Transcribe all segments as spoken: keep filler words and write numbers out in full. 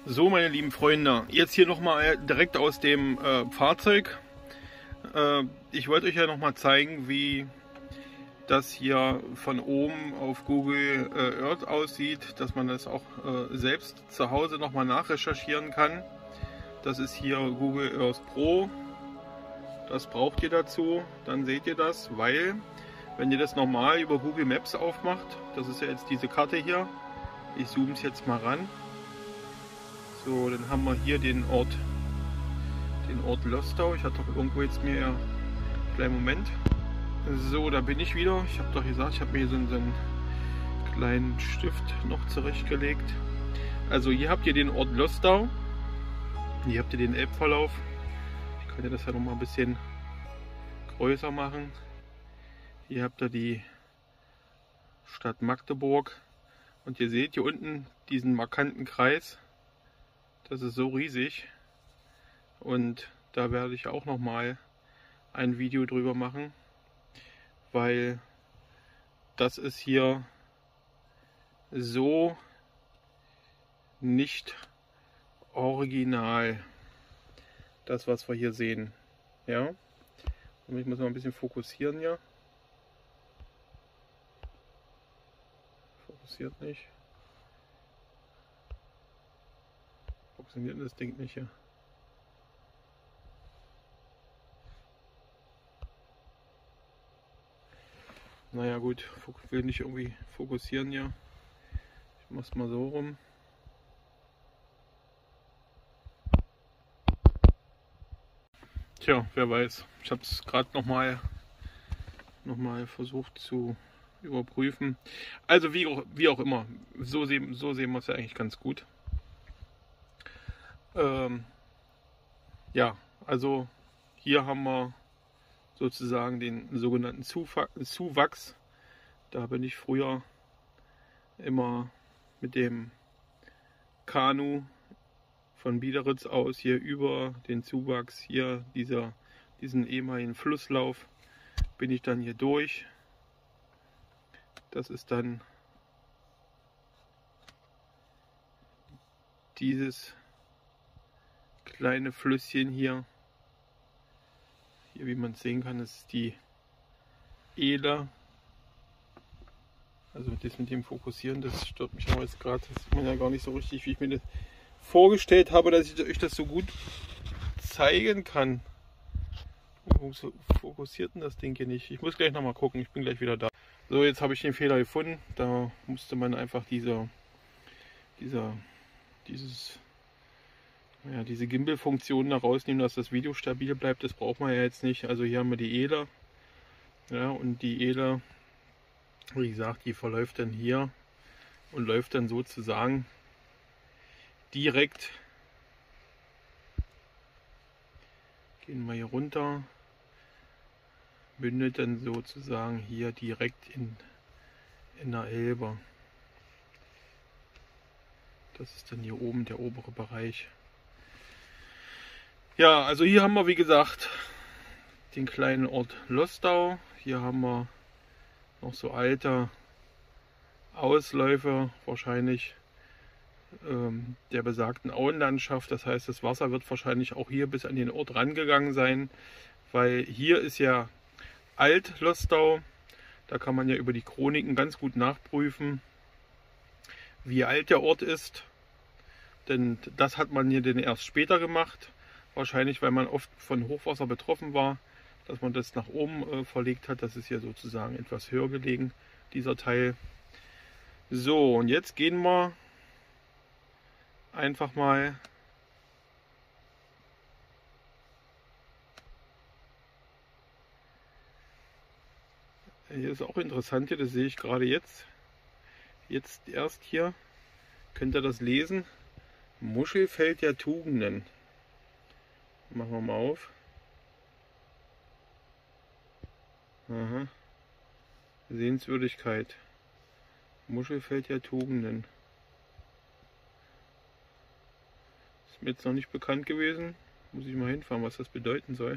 So, meine lieben Freunde, jetzt hier nochmal direkt aus dem äh, Fahrzeug. Äh, ich wollte euch ja nochmal zeigen, wie das hier von oben auf Google äh, Earth aussieht, dass man das auch äh, selbst zu Hause nochmal nachrecherchieren kann. Das ist hier Google Earth Pro. Das braucht ihr dazu, dann seht ihr das, weil wenn ihr das normal über Google Maps aufmacht, das ist ja jetzt diese Karte hier, ich zoome es jetzt mal ran. So, dann haben wir hier den Ort, den Ort Lostau. Ich hatte doch irgendwo jetzt mir, ja, kleinen Moment. So, da bin ich wieder. Ich habe doch gesagt, ich habe mir hier so einen, so einen kleinen Stift noch zurechtgelegt. Also hier habt ihr den Ort Lostau. Hier habt ihr den Elbverlauf. Ich kann ja das ja noch mal ein bisschen größer machen. Hier habt ihr die Stadt Magdeburg. Und ihr seht hier unten diesen markanten Kreis. Das ist so riesig. Und da werde ich auch noch mal ein Video drüber machen, weil das ist hier so nicht original, das was wir hier sehen. Ja, und ich muss mal ein bisschen fokussieren hier. Fokussiert nicht. Funktioniert das Ding nicht hier. Naja gut, ich will nicht irgendwie fokussieren hier. Ich mach's mal so rum. Tja, wer weiß. Ich habe es gerade noch mal, noch mal versucht zu überprüfen. Also wie auch, wie auch immer, so sehen, so sehen wir es ja eigentlich ganz gut. Ähm, ja, also hier haben wir sozusagen den sogenannten Zuwachs. Da bin ich früher immer mit dem Kanu von Biederitz aus hier über den Zuwachs, hier dieser, diesen ehemaligen Flusslauf, bin ich dann hier durch. Das ist dann dieses kleine Flüsschen hier. Hier, wie man sehen kann, ist die Ehler. Also das mit dem Fokussieren, das stört mich aber jetzt gerade. Das sieht man ja gar nicht so richtig, wie ich mir das vorgestellt habe, dass ich euch das so gut zeigen kann. Wo fokussiert denn das Ding hier nicht? Ich muss gleich noch mal gucken, ich bin gleich wieder da. So, jetzt habe ich den Fehler gefunden. Da musste man einfach dieser, dieser, dieses, ja, diese Gimbal-Funktion da rausnehmen, dass das Video stabil bleibt. Das braucht man ja jetzt nicht. Also hier haben wir die Ehler. Ja, und die Ehler, wie gesagt, die verläuft dann hier und läuft dann sozusagen direkt. Gehen wir hier runter. Mündet dann sozusagen hier direkt in, in der Elbe. Das ist dann hier oben der obere Bereich. Ja, also hier haben wir, wie gesagt, den kleinen Ort Lostau. Hier haben wir noch so alte Ausläufer, wahrscheinlich ähm, der besagten Auenlandschaft. Das heißt, das Wasser wird wahrscheinlich auch hier bis an den Ort rangegangen sein, weil hier ist ja Alt-Lostau. Da kann man ja über die Chroniken ganz gut nachprüfen, wie alt der Ort ist. Denn das hat man hier denn erst später gemacht. Wahrscheinlich, weil man oft von Hochwasser betroffen war, dass man das nach oben äh, verlegt hat. Das ist ja sozusagen etwas höher gelegen, dieser Teil. So, und jetzt gehen wir einfach mal hier ist auch interessant, hier, das sehe ich gerade jetzt. Jetzt erst hier. Könnt ihr das lesen? Muschelfeld der Tugenden. Machen wir mal auf. Aha. Sehenswürdigkeit. Muschelfeld der Tugenden. Ist mir jetzt noch nicht bekannt gewesen. Muss ich mal hinfahren, was das bedeuten soll.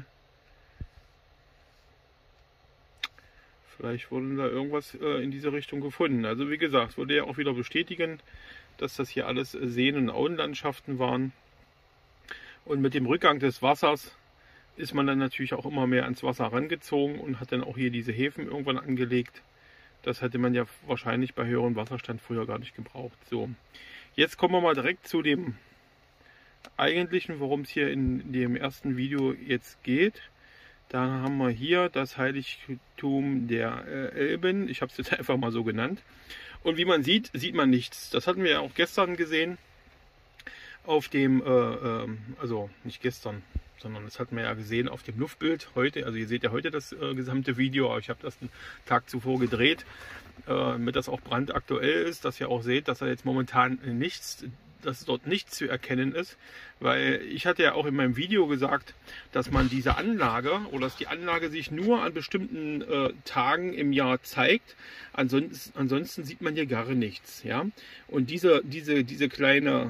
Vielleicht wurde da irgendwas äh, in diese Richtung gefunden. Also wie gesagt, würde ja auch wieder bestätigen, dass das hier alles Seen- und Auenlandschaften waren. Und mit dem Rückgang des Wassers ist man dann natürlich auch immer mehr ans Wasser herangezogen und hat dann auch hier diese Häfen irgendwann angelegt. Das hätte man ja wahrscheinlich bei höherem Wasserstand früher gar nicht gebraucht. So, jetzt kommen wir mal direkt zu dem eigentlichen, worum es hier in dem ersten Video jetzt geht. Da haben wir hier das Heiligtum der äh, Elben. Ich habe es jetzt einfach mal so genannt. Und wie man sieht, sieht man nichts. Das hatten wir ja auch gestern gesehen. Auf dem, äh, äh, also nicht gestern, sondern das hatten wir ja gesehen auf dem Luftbild heute. Also ihr seht ja heute das äh, gesamte Video, aber ich habe das einen Tag zuvor gedreht, äh, damit das auch brandaktuell ist, dass ihr auch seht, dass da jetzt momentan nichts, dass dort nichts zu erkennen ist, weil ich hatte ja auch in meinem Video gesagt, dass man diese Anlage oder dass die Anlage sich nur an bestimmten äh, Tagen im Jahr zeigt, ansonsten, ansonsten sieht man hier gar nichts, ja. Und diese, diese, diese kleine,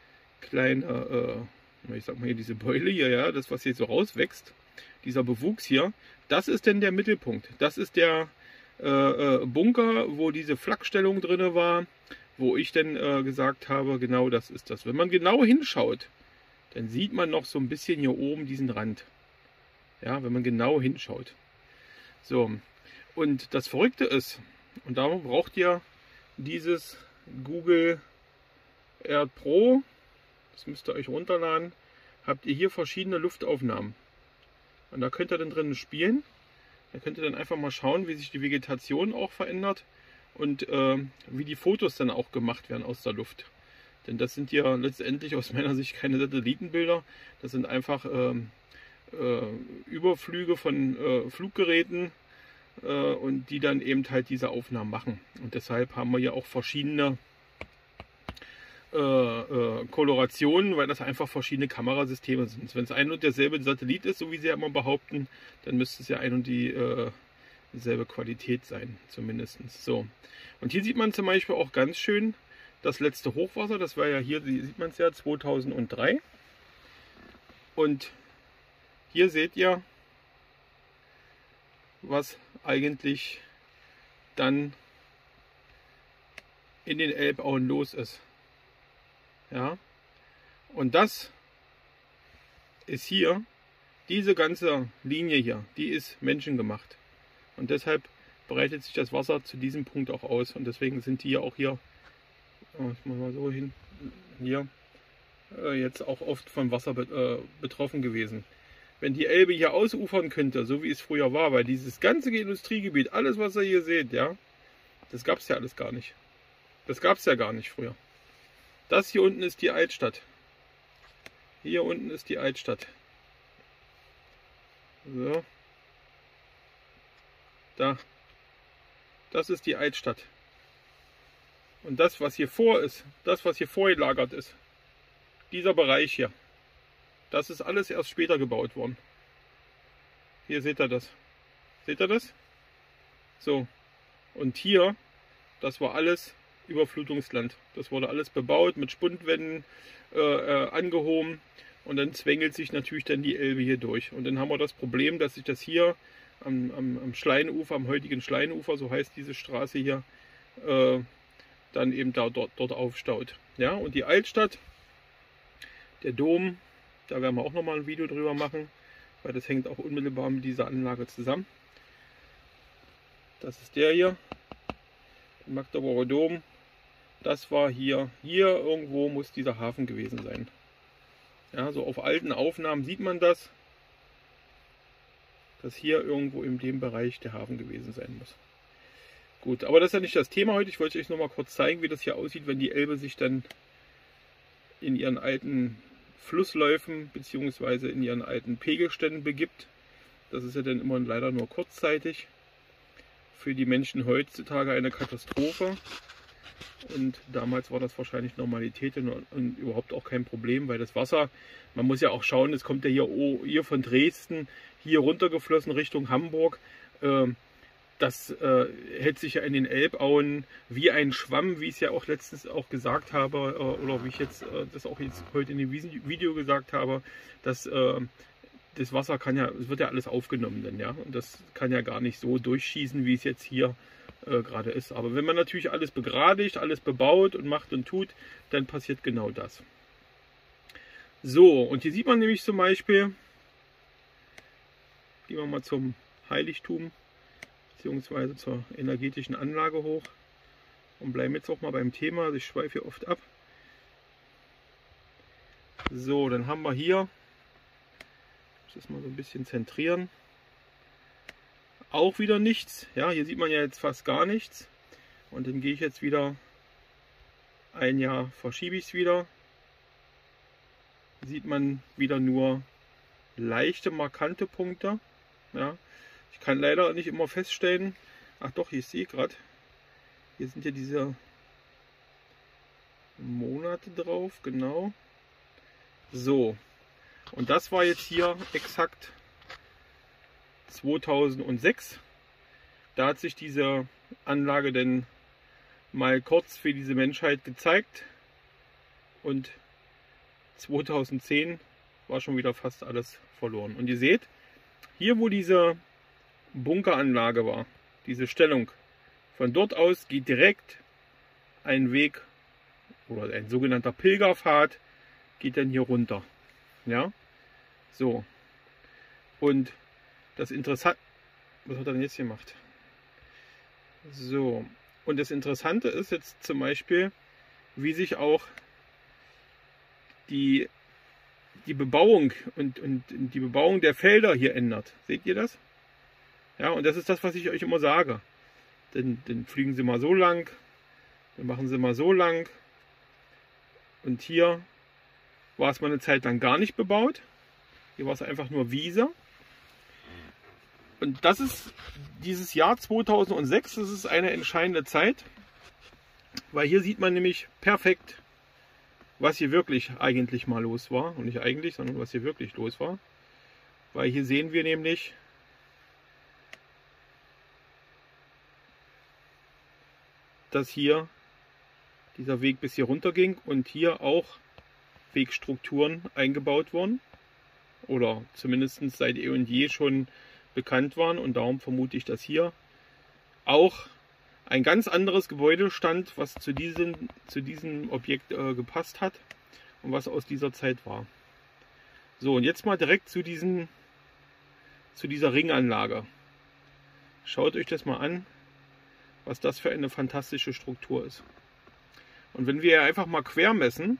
kleine, äh, ich sag mal hier diese Beule hier, ja, das was hier so rauswächst, dieser Bewuchs hier, das ist denn der Mittelpunkt, das ist der äh, äh, Bunker, wo diese Flakstellung drin war, wo ich dann äh, gesagt habe, genau das ist das. Wenn man genau hinschaut, dann sieht man noch so ein bisschen hier oben diesen Rand. Ja, wenn man genau hinschaut. So, und das Verrückte ist, und da braucht ihr dieses Google Earth Pro, das müsst ihr euch runterladen, habt ihr hier verschiedene Luftaufnahmen. Und da könnt ihr dann drinnen spielen. Da könnt ihr dann einfach mal schauen, wie sich die Vegetation auch verändert. Und äh, wie die Fotos dann auch gemacht werden aus der Luft. Denn das sind ja letztendlich aus meiner Sicht keine Satellitenbilder. Das sind einfach äh, äh, Überflüge von äh, Fluggeräten äh, und die dann eben halt diese Aufnahmen machen. Und deshalb haben wir hier auch verschiedene äh, äh, Kolorationen, weil das einfach verschiedene Kamerasysteme sind. Wenn es ein und derselbe Satellit ist, so wie sie ja immer behaupten, dann müsste es ja ein und die äh, dieselbe Qualität sein, zumindest. So. Und hier sieht man zum Beispiel auch ganz schön das letzte Hochwasser. Das war ja hier, sieht man es ja, zweitausenddrei. Und hier seht ihr, was eigentlich dann in den Elbauen los ist. Ja. Und das ist hier, diese ganze Linie hier, die ist menschengemacht. Und deshalb breitet sich das Wasser zu diesem Punkt auch aus. Und deswegen sind die ja auch hier, oh, ich mach mal so hin, hier, äh, jetzt auch oft vom Wasser be äh, betroffen gewesen. Wenn die Elbe hier ausufern könnte, so wie es früher war, weil dieses ganze Industriegebiet, alles was ihr hier seht, ja, das gab es ja alles gar nicht. Das gab es ja gar nicht früher. Das hier unten ist die Altstadt. Hier unten ist die Altstadt. So. Da. Das ist die Altstadt. Und das, was hier vor ist, das, was hier vorgelagert ist, dieser Bereich hier, das ist alles erst später gebaut worden. Hier seht ihr das. Seht ihr das? So. Und hier, das war alles Überflutungsland. Das wurde alles bebaut, mit Spundwänden äh, äh, angehoben. Und dann zwängelt sich natürlich dann die Elbe hier durch. Und dann haben wir das Problem, dass sich das hier am, am, am Schleinufer, am heutigen Schleinufer, so heißt diese Straße hier, äh, dann eben da, dort, dort aufstaut. Ja, und die Altstadt, der Dom, da werden wir auch nochmal ein Video drüber machen, weil das hängt auch unmittelbar mit dieser Anlage zusammen. Das ist der hier, der Magdeburger Dom. Das war hier, hier irgendwo muss dieser Hafen gewesen sein. Ja, so auf alten Aufnahmen sieht man das, dass hier irgendwo in dem Bereich der Hafen gewesen sein muss. Gut, aber das ist ja nicht das Thema heute. Ich wollte euch noch mal kurz zeigen, wie das hier aussieht, wenn die Elbe sich dann in ihren alten Flussläufen bzw. in ihren alten Pegelständen begibt. Das ist ja dann immer leider nur kurzzeitig. Für die Menschen heutzutage eine Katastrophe. Und damals war das wahrscheinlich Normalität und, und überhaupt auch kein Problem, weil das Wasser, man muss ja auch schauen, es kommt ja hier, oh, hier von Dresden, hier runtergeflossen Richtung Hamburg. Äh, das äh, hält sich ja in den Elbauen wie ein Schwamm, wie ich es ja auch letztens auch gesagt habe, äh, oder wie ich jetzt äh, das auch jetzt heute in dem Video gesagt habe, dass äh, das Wasser kann ja, es wird ja alles aufgenommen dann, ja, und das kann ja gar nicht so durchschießen, wie es jetzt hier äh, gerade ist. Aber wenn man natürlich alles begradigt, alles bebaut und macht und tut, dann passiert genau das. So, und hier sieht man nämlich zum Beispiel, gehen wir mal zum Heiligtum beziehungsweise zur energetischen Anlage hoch und bleiben jetzt auch mal beim Thema. Also ich schweife hier oft ab. So, dann haben wir hier, ich muss das mal so ein bisschen zentrieren, auch wieder nichts. Ja, hier sieht man ja jetzt fast gar nichts. Und dann gehe ich jetzt wieder ein Jahr, verschiebe ich es wieder. Sieht man wieder nur leichte, markante Punkte. Ja, ich kann leider nicht immer feststellen, ach doch, ich sehe gerade, hier sind ja diese Monate drauf, genau. So, und das war jetzt hier exakt zweitausendsechs. Da hat sich diese Anlage denn mal kurz für diese Menschheit gezeigt und zweitausendzehn war schon wieder fast alles verloren. Und ihr seht, hier wo diese Bunkeranlage war, diese Stellung, von dort aus geht direkt ein Weg oder ein sogenannter Pilgerpfad, geht dann hier runter. Ja, so. Und das Interessante, was hat er denn jetzt gemacht? So, und das Interessante ist jetzt zum Beispiel, wie sich auch die, die Bebauung und, und die Bebauung der Felder hier ändert. Seht ihr das? Ja, und das ist das, was ich euch immer sage. Dann, dann fliegen sie mal so lang, dann machen sie mal so lang. Und hier war es mal eine Zeit lang gar nicht bebaut. Hier war es einfach nur Wiese. Und das ist dieses Jahr zweitausendsechs, das ist eine entscheidende Zeit, weil hier sieht man nämlich perfekt, was hier wirklich eigentlich mal los war. Und nicht eigentlich, sondern was hier wirklich los war. Weil hier sehen wir nämlich, dass hier dieser Weg bis hier runter ging und hier auch Wegstrukturen eingebaut wurden. Oder zumindest seit eh und je schon bekannt waren, und darum vermute ich, dass hier auch ein ganz anderes Gebäude stand, was zu diesem, zu diesem Objekt äh, gepasst hat und was aus dieser Zeit war. So, und jetzt mal direkt zu, diesen, zu dieser Ringanlage. Schaut euch das mal an, was das für eine fantastische Struktur ist. Und wenn wir einfach mal quer messen,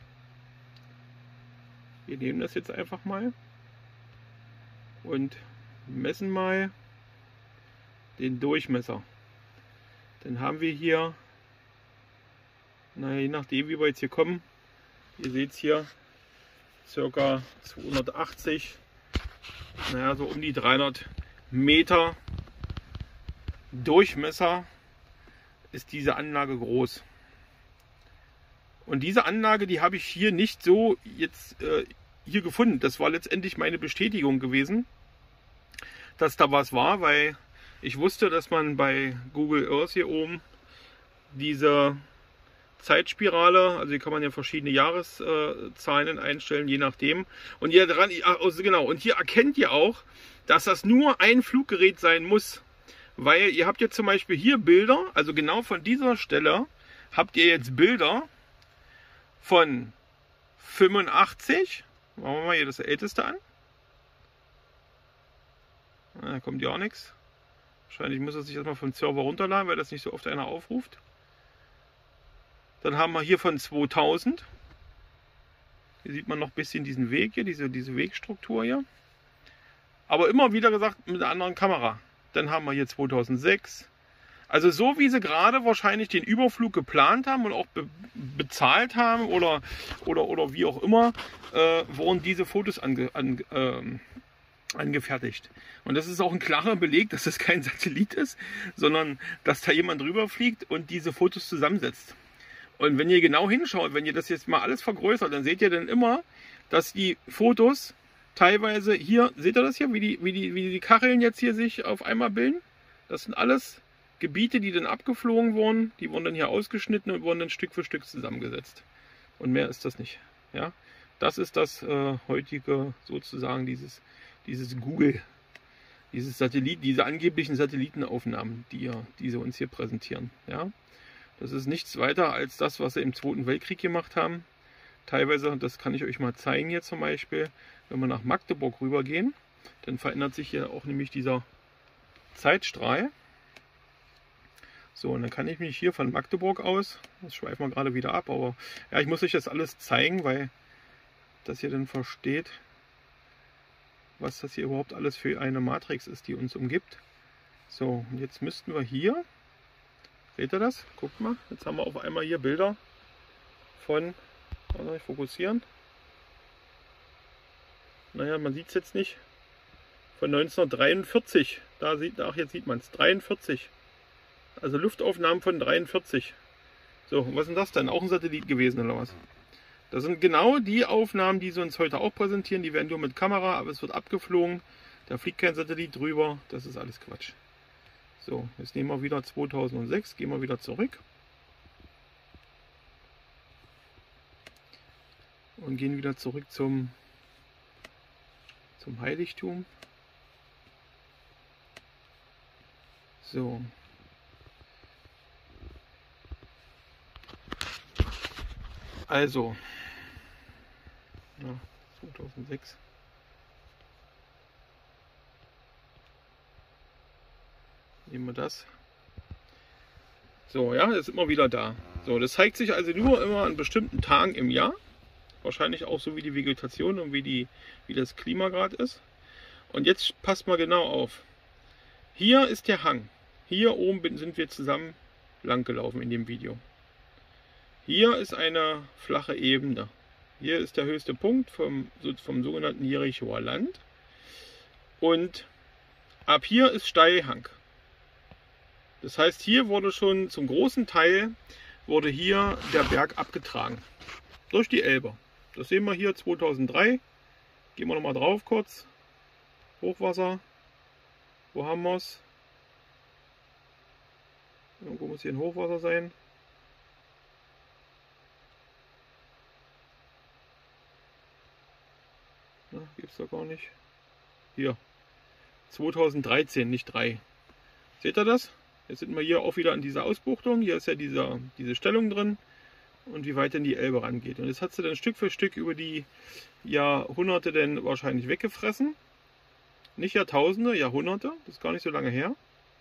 wir nehmen das jetzt einfach mal und messen mal den Durchmesser. Dann haben wir hier, na, je nachdem wie wir jetzt hier kommen, ihr seht es hier, ca. zweihundertachtzig, naja, so um die dreihundert Meter Durchmesser ist diese Anlage groß. Und diese Anlage, die habe ich hier nicht so jetzt äh, hier gefunden. Das war letztendlich meine Bestätigung gewesen, dass da was war, weil ich wusste, dass man bei Google Earth hier oben diese Zeitspirale, also hier kann man ja verschiedene Jahreszahlen einstellen, je nachdem. Und hier dran, also genau, und hier erkennt ihr auch, dass das nur ein Fluggerät sein muss, weil ihr habt jetzt zum Beispiel hier Bilder, also genau von dieser Stelle habt ihr jetzt Bilder von fünfundachtzig. Machen wir mal hier das älteste an. Da kommt ja auch nichts. Wahrscheinlich muss er sich erstmal vom Server runterladen, weil das nicht so oft einer aufruft. Dann haben wir hier von zweitausend. Hier sieht man noch ein bisschen diesen Weg hier, diese, diese Wegstruktur hier. Aber immer wieder gesagt mit einer anderen Kamera. Dann haben wir hier zweitausendsechs. Also so wie sie gerade wahrscheinlich den Überflug geplant haben und auch be bezahlt haben oder, oder, oder wie auch immer, äh, wurden diese Fotos ange, an, äh, angefertigt. Und das ist auch ein klarer Beleg, dass das kein Satellit ist, sondern dass da jemand drüber fliegt und diese Fotos zusammensetzt. Und wenn ihr genau hinschaut, wenn ihr das jetzt mal alles vergrößert, dann seht ihr dann immer, dass die Fotos teilweise hier, seht ihr das hier, wie die, wie die, wie die Kacheln jetzt hier sich auf einmal bilden? Das sind alles Gebiete, die dann abgeflogen wurden, die wurden dann hier ausgeschnitten und wurden dann Stück für Stück zusammengesetzt. Und mehr ist das nicht. Ja? Das ist das äh, heutige, sozusagen, dieses, dieses Google, Dieses Satellit, diese angeblichen Satellitenaufnahmen, die, ihr, die sie uns hier präsentieren. Ja? Das ist nichts weiter als das, was sie im Zweiten Weltkrieg gemacht haben. Teilweise, das kann ich euch mal zeigen hier zum Beispiel, wenn wir nach Magdeburg rübergehen, dann verändert sich hier auch nämlich dieser Zeitstrahl. So, und dann kann ich mich hier von Magdeburg aus, das schweifen wir gerade wieder ab, aber ja, ich muss euch das alles zeigen, weil das ihr dann versteht, was das hier überhaupt alles für eine Matrix ist, die uns umgibt. So, und jetzt müssten wir hier, seht ihr das? Guckt mal, jetzt haben wir auf einmal hier Bilder von, kann ich fokussieren? Naja, man sieht es jetzt nicht. Von neunzehnhundertdreiundvierzig, da sieht, ach jetzt sieht man es, dreiundvierzig. Also Luftaufnahmen von dreiundvierzig. So, und was ist denn das denn? Auch ein Satellit gewesen oder was? Das sind genau die Aufnahmen, die sie uns heute auch präsentieren. Die werden nur mit Kamera, aber es wird abgeflogen. Da fliegt kein Satellit drüber. Das ist alles Quatsch. So, jetzt nehmen wir wieder zweitausendsechs, gehen wir wieder zurück. Und gehen wieder zurück zum, zum Heiligtum. So. Also, ja, zweitausendsechs. Nehmen wir das. So, ja, jetzt sind wir wieder da. So, das zeigt sich also nur immer an bestimmten Tagen im Jahr. Wahrscheinlich auch so wie die Vegetation und wie, die, wie das Klima gerade ist. Und jetzt passt mal genau auf. Hier ist der Hang. Hier oben sind wir zusammen lang gelaufen in dem Video. Hier ist eine flache Ebene. Hier ist der höchste Punkt vom, vom sogenannten Jerichoer Land. Und ab hier ist Steilhang. Das heißt, hier wurde schon zum großen Teil wurde hier der Berg abgetragen. Durch die Elbe. Das sehen wir hier zweitausenddrei. Gehen wir nochmal drauf kurz. Hochwasser. Wo haben wir es? Irgendwo muss hier ein Hochwasser sein. Gibt es da gar nicht. Hier. zweitausenddreizehn, nicht drei. Seht ihr das? Jetzt sind wir hier auch wieder an dieser Ausbuchtung. Hier ist ja dieser, diese Stellung drin. Und wie weit denn die Elbe rangeht. Und jetzt hat sie dann Stück für Stück über die Jahrhunderte dann wahrscheinlich weggefressen. Nicht Jahrtausende, Jahrhunderte. Das ist gar nicht so lange her.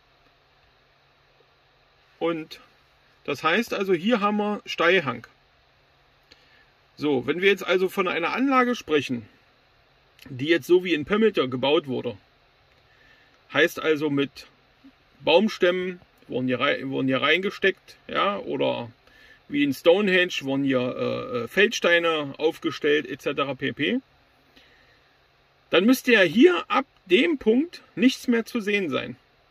Und das heißt also, hier haben wir Steilhang. So, wenn wir jetzt also von einer Anlage sprechen, die jetzt so wie in Pömmelte gebaut wurde. Heißt also mit Baumstämmen wurden hier, wurden hier reingesteckt, ja, oder wie in Stonehenge wurden hier äh, Feldsteine aufgestellt et cetera pp. Dann müsste ja hier ab dem Punkt nichts mehr zu sehen sein.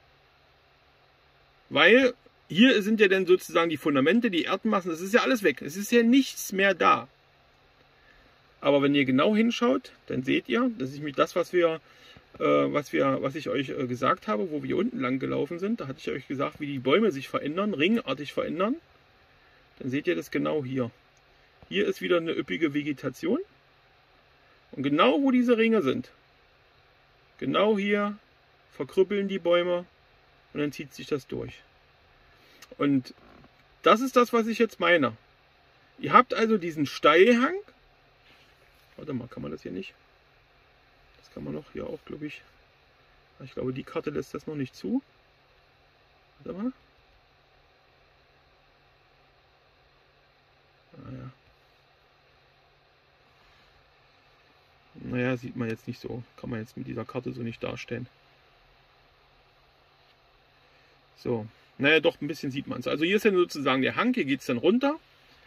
Weil hier sind ja dann sozusagen die Fundamente, die Erdmassen, das ist ja alles weg. Es ist ja nichts mehr da. Aber wenn ihr genau hinschaut, dann seht ihr, das ist das, was wir, äh, was wir, was ich euch äh, gesagt habe, wo wir unten lang gelaufen sind. Da hatte ich euch gesagt, wie die Bäume sich verändern, ringartig verändern. Dann seht ihr das genau hier. Hier ist wieder eine üppige Vegetation. Und genau wo diese Ringe sind, genau hier verkrüppeln die Bäume und dann zieht sich das durch. Und das ist das, was ich jetzt meine. Ihr habt also diesen Steilhang. Warte mal, kann man das hier nicht? Das kann man noch hier auch, glaube ich. Ich glaube, die Karte lässt das noch nicht zu. Warte mal. Naja. Naja, sieht man jetzt nicht so. Kann man jetzt mit dieser Karte so nicht darstellen. So. Naja, doch, ein bisschen sieht man es. Also hier ist ja sozusagen der Hang. Hier geht es dann runter.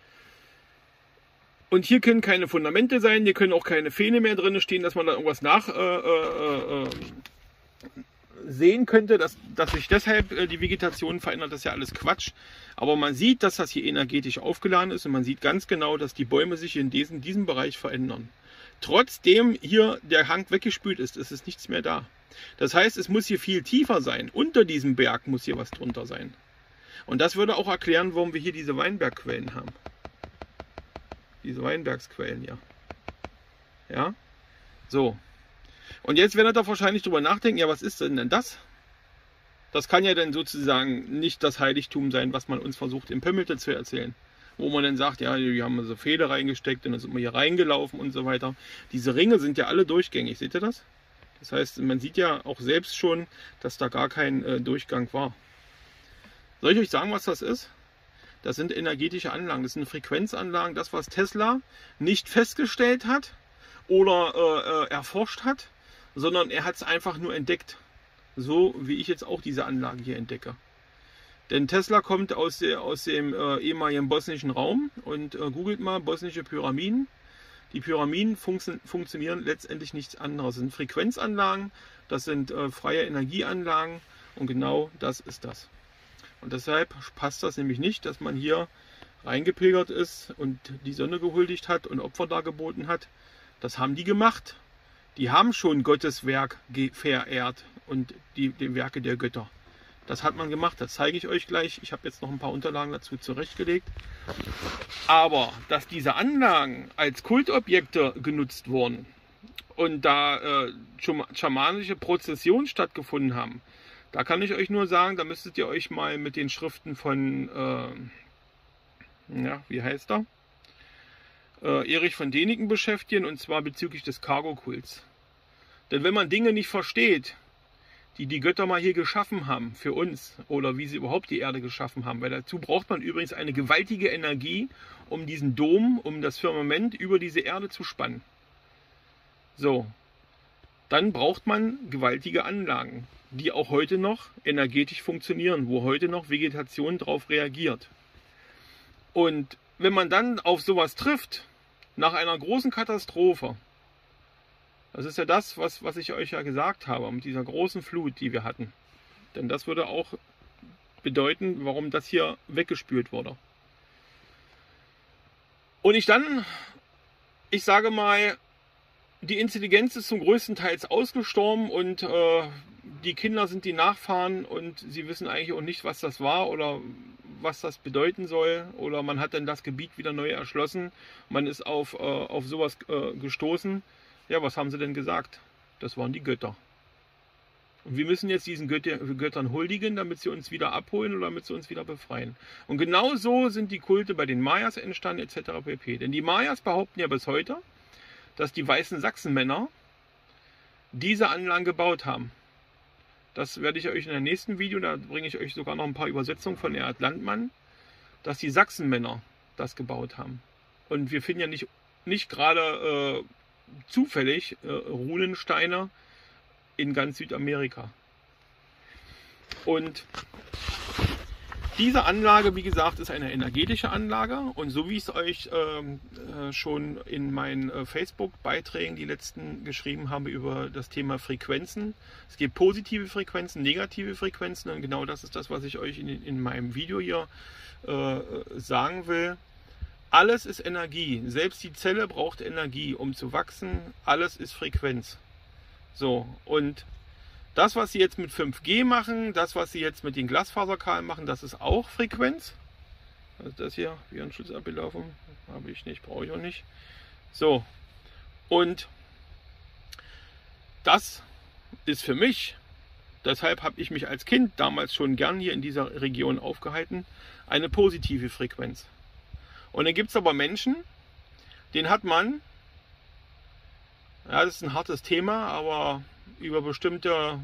Und hier können keine Fundamente sein, hier können auch keine Fähne mehr drin stehen, dass man da irgendwas nach äh, äh, äh, sehen könnte, dass, dass sich deshalb äh, die Vegetation verändert. Das ist ja alles Quatsch. Aber man sieht, dass das hier energetisch aufgeladen ist und man sieht ganz genau, dass die Bäume sich in diesem, diesem Bereich verändern. Trotzdem hier der Hang weggespült ist, ist es nichts mehr da. Das heißt, es muss hier viel tiefer sein. Unter diesem Berg muss hier was drunter sein. Und das würde auch erklären, warum wir hier diese Weinbergquellen haben. Diese Weinbergsquellen, ja. Ja, so. Und jetzt werdet ihr wahrscheinlich drüber nachdenken, ja, was ist denn denn das? Das kann ja dann sozusagen nicht das Heiligtum sein, was man uns versucht im Pimmelte zu erzählen. Wo man dann sagt, ja, die haben so Feder reingesteckt und dann sind wir hier reingelaufen und so weiter. Diese Ringe sind ja alle durchgängig, seht ihr das? Das heißt, man sieht ja auch selbst schon, dass da gar kein äh, Durchgang war. Soll ich euch sagen, was das ist? Das sind energetische Anlagen, das sind Frequenzanlagen, das, was Tesla nicht festgestellt hat oder äh, äh, erforscht hat, sondern er hat es einfach nur entdeckt. So wie ich jetzt auch diese Anlagen hier entdecke. Denn Tesla kommt aus, der, aus dem äh, ehemaligen bosnischen Raum und äh, googelt mal bosnische Pyramiden. Die Pyramiden funktio funktionieren letztendlich nichts anderes. Das sind Frequenzanlagen, das sind äh, freie Energieanlagen und genau das ist das. Und deshalb passt das nämlich nicht, dass man hier reingepilgert ist und die Sonne gehuldigt hat und Opfer dargeboten hat. Das haben die gemacht. Die haben schon Gottes Werk verehrt und die, die Werke der Götter. Das hat man gemacht, das zeige ich euch gleich. Ich habe jetzt noch ein paar Unterlagen dazu zurechtgelegt. Aber dass diese Anlagen als Kultobjekte genutzt wurden und da äh, schamanische Prozessionen stattgefunden haben, da kann ich euch nur sagen, da müsstet ihr euch mal mit den Schriften von, äh, ja, wie heißt er? Äh, Erich von Däniken beschäftigen, und zwar bezüglich des Cargo-Kults. Denn wenn man Dinge nicht versteht, die die Götter mal hier geschaffen haben für uns oder wie sie überhaupt die Erde geschaffen haben, weil dazu braucht man übrigens eine gewaltige Energie, um diesen Dom, um das Firmament über diese Erde zu spannen. So, dann braucht man gewaltige Anlagen, die auch heute noch energetisch funktionieren, wo heute noch Vegetation darauf reagiert. Und wenn man dann auf sowas trifft, nach einer großen Katastrophe, das ist ja das, was, was ich euch ja gesagt habe, mit dieser großen Flut, die wir hatten. Denn das würde auch bedeuten, warum das hier weggespült wurde. Und ich dann, ich sage mal, die Intelligenz ist zum größten Teil ausgestorben und äh, die Kinder sind die Nachfahren und sie wissen eigentlich auch nicht, was das war oder was das bedeuten soll. Oder man hat dann das Gebiet wieder neu erschlossen, man ist auf, äh, auf sowas äh, gestoßen. Ja, was haben sie denn gesagt? Das waren die Götter. Und wir müssen jetzt diesen Götter, Göttern huldigen, damit sie uns wieder abholen oder damit sie uns wieder befreien. Und genau so sind die Kulte bei den Mayas entstanden, et cetera pp. Denn die Mayas behaupten ja bis heute, dass die weißen Sachsenmänner diese Anlagen gebaut haben. Das werde ich euch in der nächsten Video, da bringe ich euch sogar noch ein paar Übersetzungen von Erhard Landmann, dass die Sachsenmänner das gebaut haben. Und wir finden ja nicht, nicht gerade... Äh, zufällig äh, Runensteine in ganz Südamerika. Und diese Anlage, wie gesagt, ist eine energetische Anlage und so wie ich es euch ähm, äh, schon in meinen äh, Facebook-Beiträgen, die letzten, geschrieben habe über das Thema Frequenzen. Es gibt positive Frequenzen, negative Frequenzen und genau das ist das, was ich euch in, in meinem Video hier äh, sagen will. Alles ist Energie. Selbst die Zelle braucht Energie, um zu wachsen. Alles ist Frequenz. So, und das, was sie jetzt mit fünf G machen, das, was sie jetzt mit den Glasfaserkabeln machen, das ist auch Frequenz. Also das hier, Virenschutzablaufung, habe ich nicht, brauche ich auch nicht. So, und das ist für mich, deshalb habe ich mich als Kind damals schon gern hier in dieser Region aufgehalten, eine positive Frequenz. Und dann gibt es aber Menschen, den hat man, ja, das ist ein hartes Thema, aber über bestimmte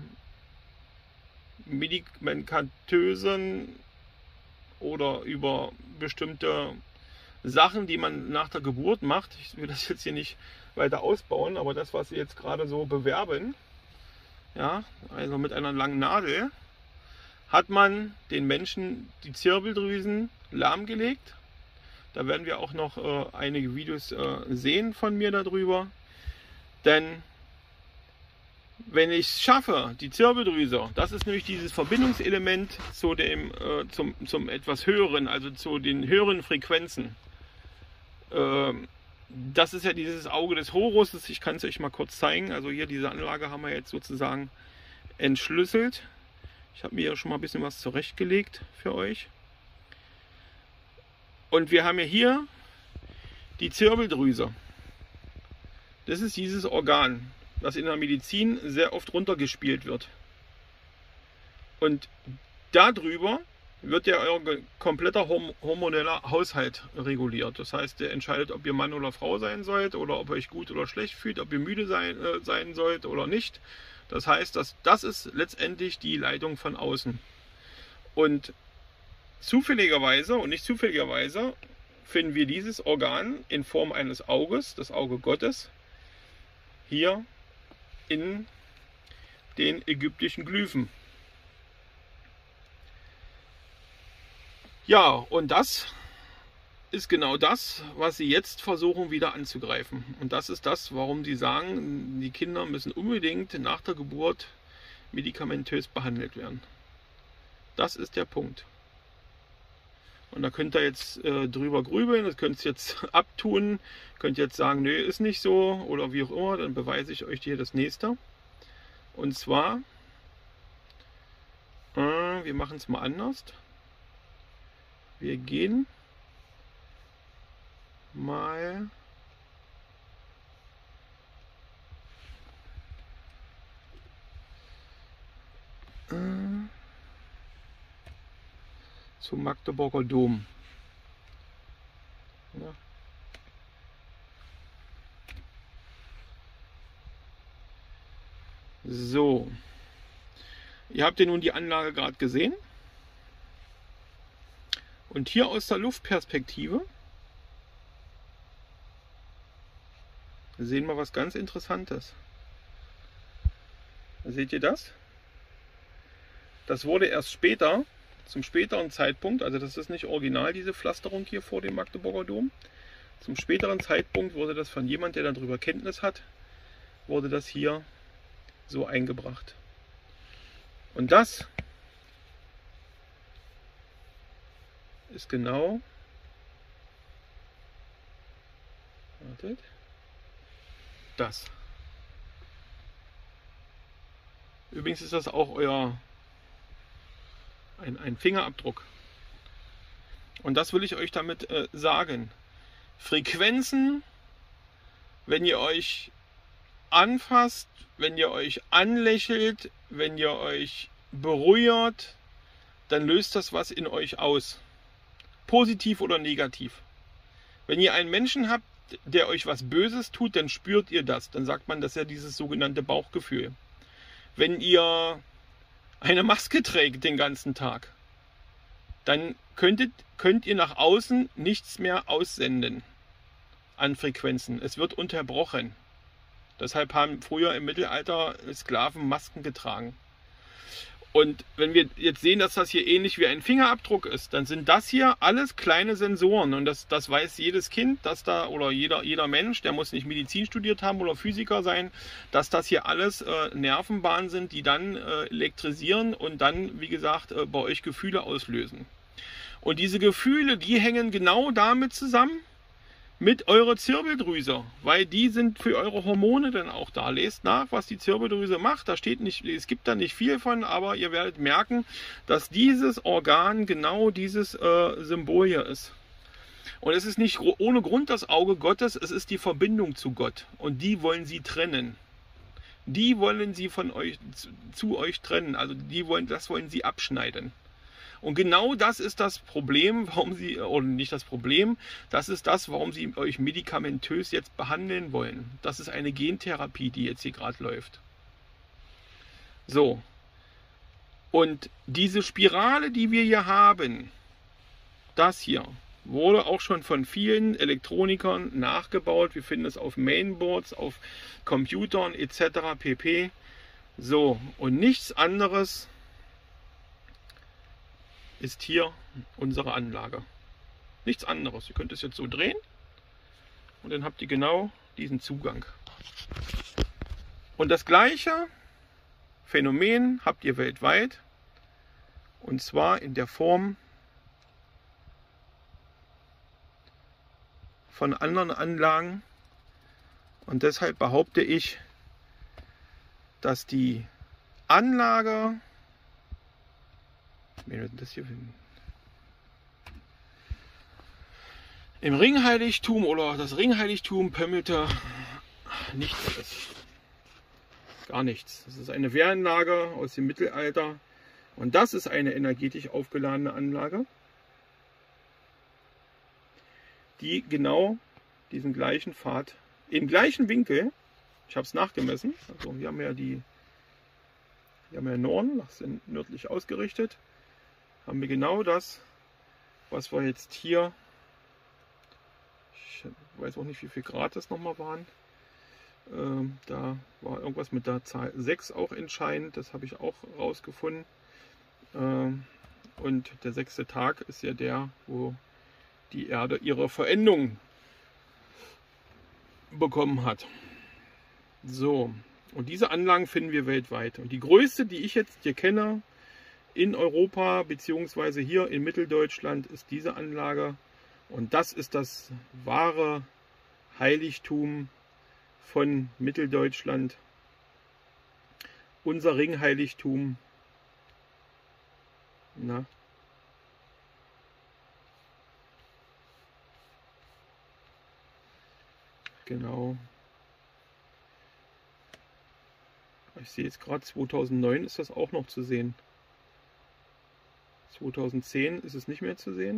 medikamentösen oder über bestimmte Sachen, die man nach der Geburt macht, ich will das jetzt hier nicht weiter ausbauen, aber das, was sie jetzt gerade so bewerben, ja, also mit einer langen Nadel, hat man den Menschen die Zirbeldrüsen lahmgelegt. Da werden wir auch noch äh, einige Videos äh, sehen von mir darüber. Denn wenn ich es schaffe, die Zirbeldrüse, das ist nämlich dieses Verbindungselement zu dem, äh, zum, zum etwas höheren, also zu den höheren Frequenzen. Äh, das ist ja dieses Auge des Horuses. Ich kann es euch mal kurz zeigen. Also hier diese Anlage haben wir jetzt sozusagen entschlüsselt. Ich habe mir ja schon mal ein bisschen was zurechtgelegt für euch. Und wir haben ja hier die Zirbeldrüse. Das ist dieses Organ. was in der Medizin sehr oft runtergespielt wird. Und darüber wird ja euer kompletter hormoneller Haushalt reguliert. Das heißt, der entscheidet, ob ihr Mann oder Frau sein sollt oder ob ihr euch gut oder schlecht fühlt, ob ihr müde sein, äh, sein sollt oder nicht. Das heißt, dass, das ist letztendlich die Leitung von außen. Und zufälligerweise und nicht zufälligerweise finden wir dieses Organ in Form eines Auges, das Auge Gottes, hier in den ägyptischen Glyphen. Ja, und das ist genau das, was sie jetzt versuchen wieder anzugreifen. Und das ist das, warum sie sagen, die Kinder müssen unbedingt nach der Geburt medikamentös behandelt werden. Das ist der Punkt. Und da könnt ihr jetzt äh, drüber grübeln, das könnt ihr jetzt abtun, könnt jetzt sagen, nö, ist nicht so oder wie auch immer, dann beweise ich euch hier das nächste. Und zwar, äh, wir machen es mal anders. Wir gehen mal äh, zum Magdeburger Dom. Ja. So, ihr habt ja nun die Anlage gerade gesehen. Und hier aus der Luftperspektive sehen wir was ganz Interessantes. Seht ihr das? Das wurde erst später, zum späteren Zeitpunkt, also das ist nicht original, diese Pflasterung hier vor dem Magdeburger Dom. Zum späteren Zeitpunkt wurde das von jemand, der darüber Kenntnis hat, wurde das hier so eingebracht. Und das ist genau, wartet, das. Übrigens ist das auch euer ein, ein Fingerabdruck. Und das will ich euch damit äh, sagen. Frequenzen, wenn ihr euch anfasst, wenn ihr euch anlächelt, wenn ihr euch berührt, dann löst das was in euch aus. Positiv oder negativ. Wenn ihr einen Menschen habt, der euch was Böses tut, dann spürt ihr das. Dann sagt man, das ist ja dieses sogenannte Bauchgefühl. Wenn ihr eine Maske trägt den ganzen Tag, dann könntet, könnt ihr nach außen nichts mehr aussenden an Frequenzen. Es wird unterbrochen. Deshalb haben früher im Mittelalter Sklaven Masken getragen. Und wenn wir jetzt sehen, dass das hier ähnlich wie ein Fingerabdruck ist, dann sind das hier alles kleine Sensoren. Und das, das weiß jedes Kind, dass da, oder jeder, jeder Mensch, der muss nicht Medizin studiert haben oder Physiker sein, dass das hier alles äh, Nervenbahnen sind, die dann äh, elektrisieren und dann, wie gesagt, äh, bei euch Gefühle auslösen. Und diese Gefühle, die hängen genau damit zusammen, mit eurer Zirbeldrüse, weil die sind für eure Hormone dann auch da. Lest nach, was die Zirbeldrüse macht. Da steht nicht, es gibt da nicht viel von, aber ihr werdet merken, dass dieses Organ genau dieses äh, Symbol hier ist. Und es ist nicht ohne Grund das Auge Gottes, es ist die Verbindung zu Gott. Und die wollen sie trennen. Die wollen sie von euch zu, zu euch trennen. Also die wollen, das wollen sie abschneiden. Und genau das ist das Problem, warum sie, oder nicht das Problem, das ist das, warum sie euch medikamentös jetzt behandeln wollen. Das ist eine Gentherapie, die jetzt hier gerade läuft. So. Und diese Spirale, die wir hier haben, das hier, wurde auch schon von vielen Elektronikern nachgebaut. Wir finden es auf Mainboards, auf Computern et cetera pp. So, und nichts anderes ist hier unsere Anlage. Nichts anderes. Ihr könnt es jetzt so drehen und dann habt ihr genau diesen Zugang. Und das gleiche Phänomen habt ihr weltweit, und zwar in der Form von anderen Anlagen. Und deshalb behaupte ich, dass die Anlage, das hier im Ringheiligtum oder das Ringheiligtum pömmelte nicht alles. Gar nichts. Das ist eine Wehranlage aus dem Mittelalter. Und das ist eine energetisch aufgeladene Anlage, die genau diesen gleichen Pfad, im gleichen Winkel, ich habe es nachgemessen, also hier haben wir ja die, hier haben wir Norden, das sind nördlich ausgerichtet, haben wir genau das, was wir jetzt hier, ich weiß auch nicht, wie viel Grad das nochmal waren, ähm, da war irgendwas mit der Zahl sechs auch entscheidend, das habe ich auch rausgefunden. Ähm, und der sechste Tag ist ja der, wo die Erde ihre Veränderung bekommen hat. So, und diese Anlagen finden wir weltweit. Und die größte, die ich jetzt hier kenne, in Europa bzw. hier in Mitteldeutschland, ist diese Anlage. Und das ist das wahre Heiligtum von Mitteldeutschland. Unser Ringheiligtum. Na. Genau. Ich sehe jetzt gerade, zweitausendneun ist das auch noch zu sehen. zweitausendzehn ist es nicht mehr zu sehen.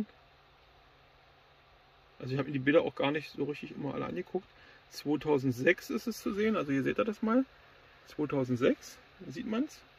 Also ich habe mir die Bilder auch gar nicht so richtig immer alle angeguckt. zweitausendsechs ist es zu sehen, also hier seht ihr das mal. zweitausendsechs, da sieht man es.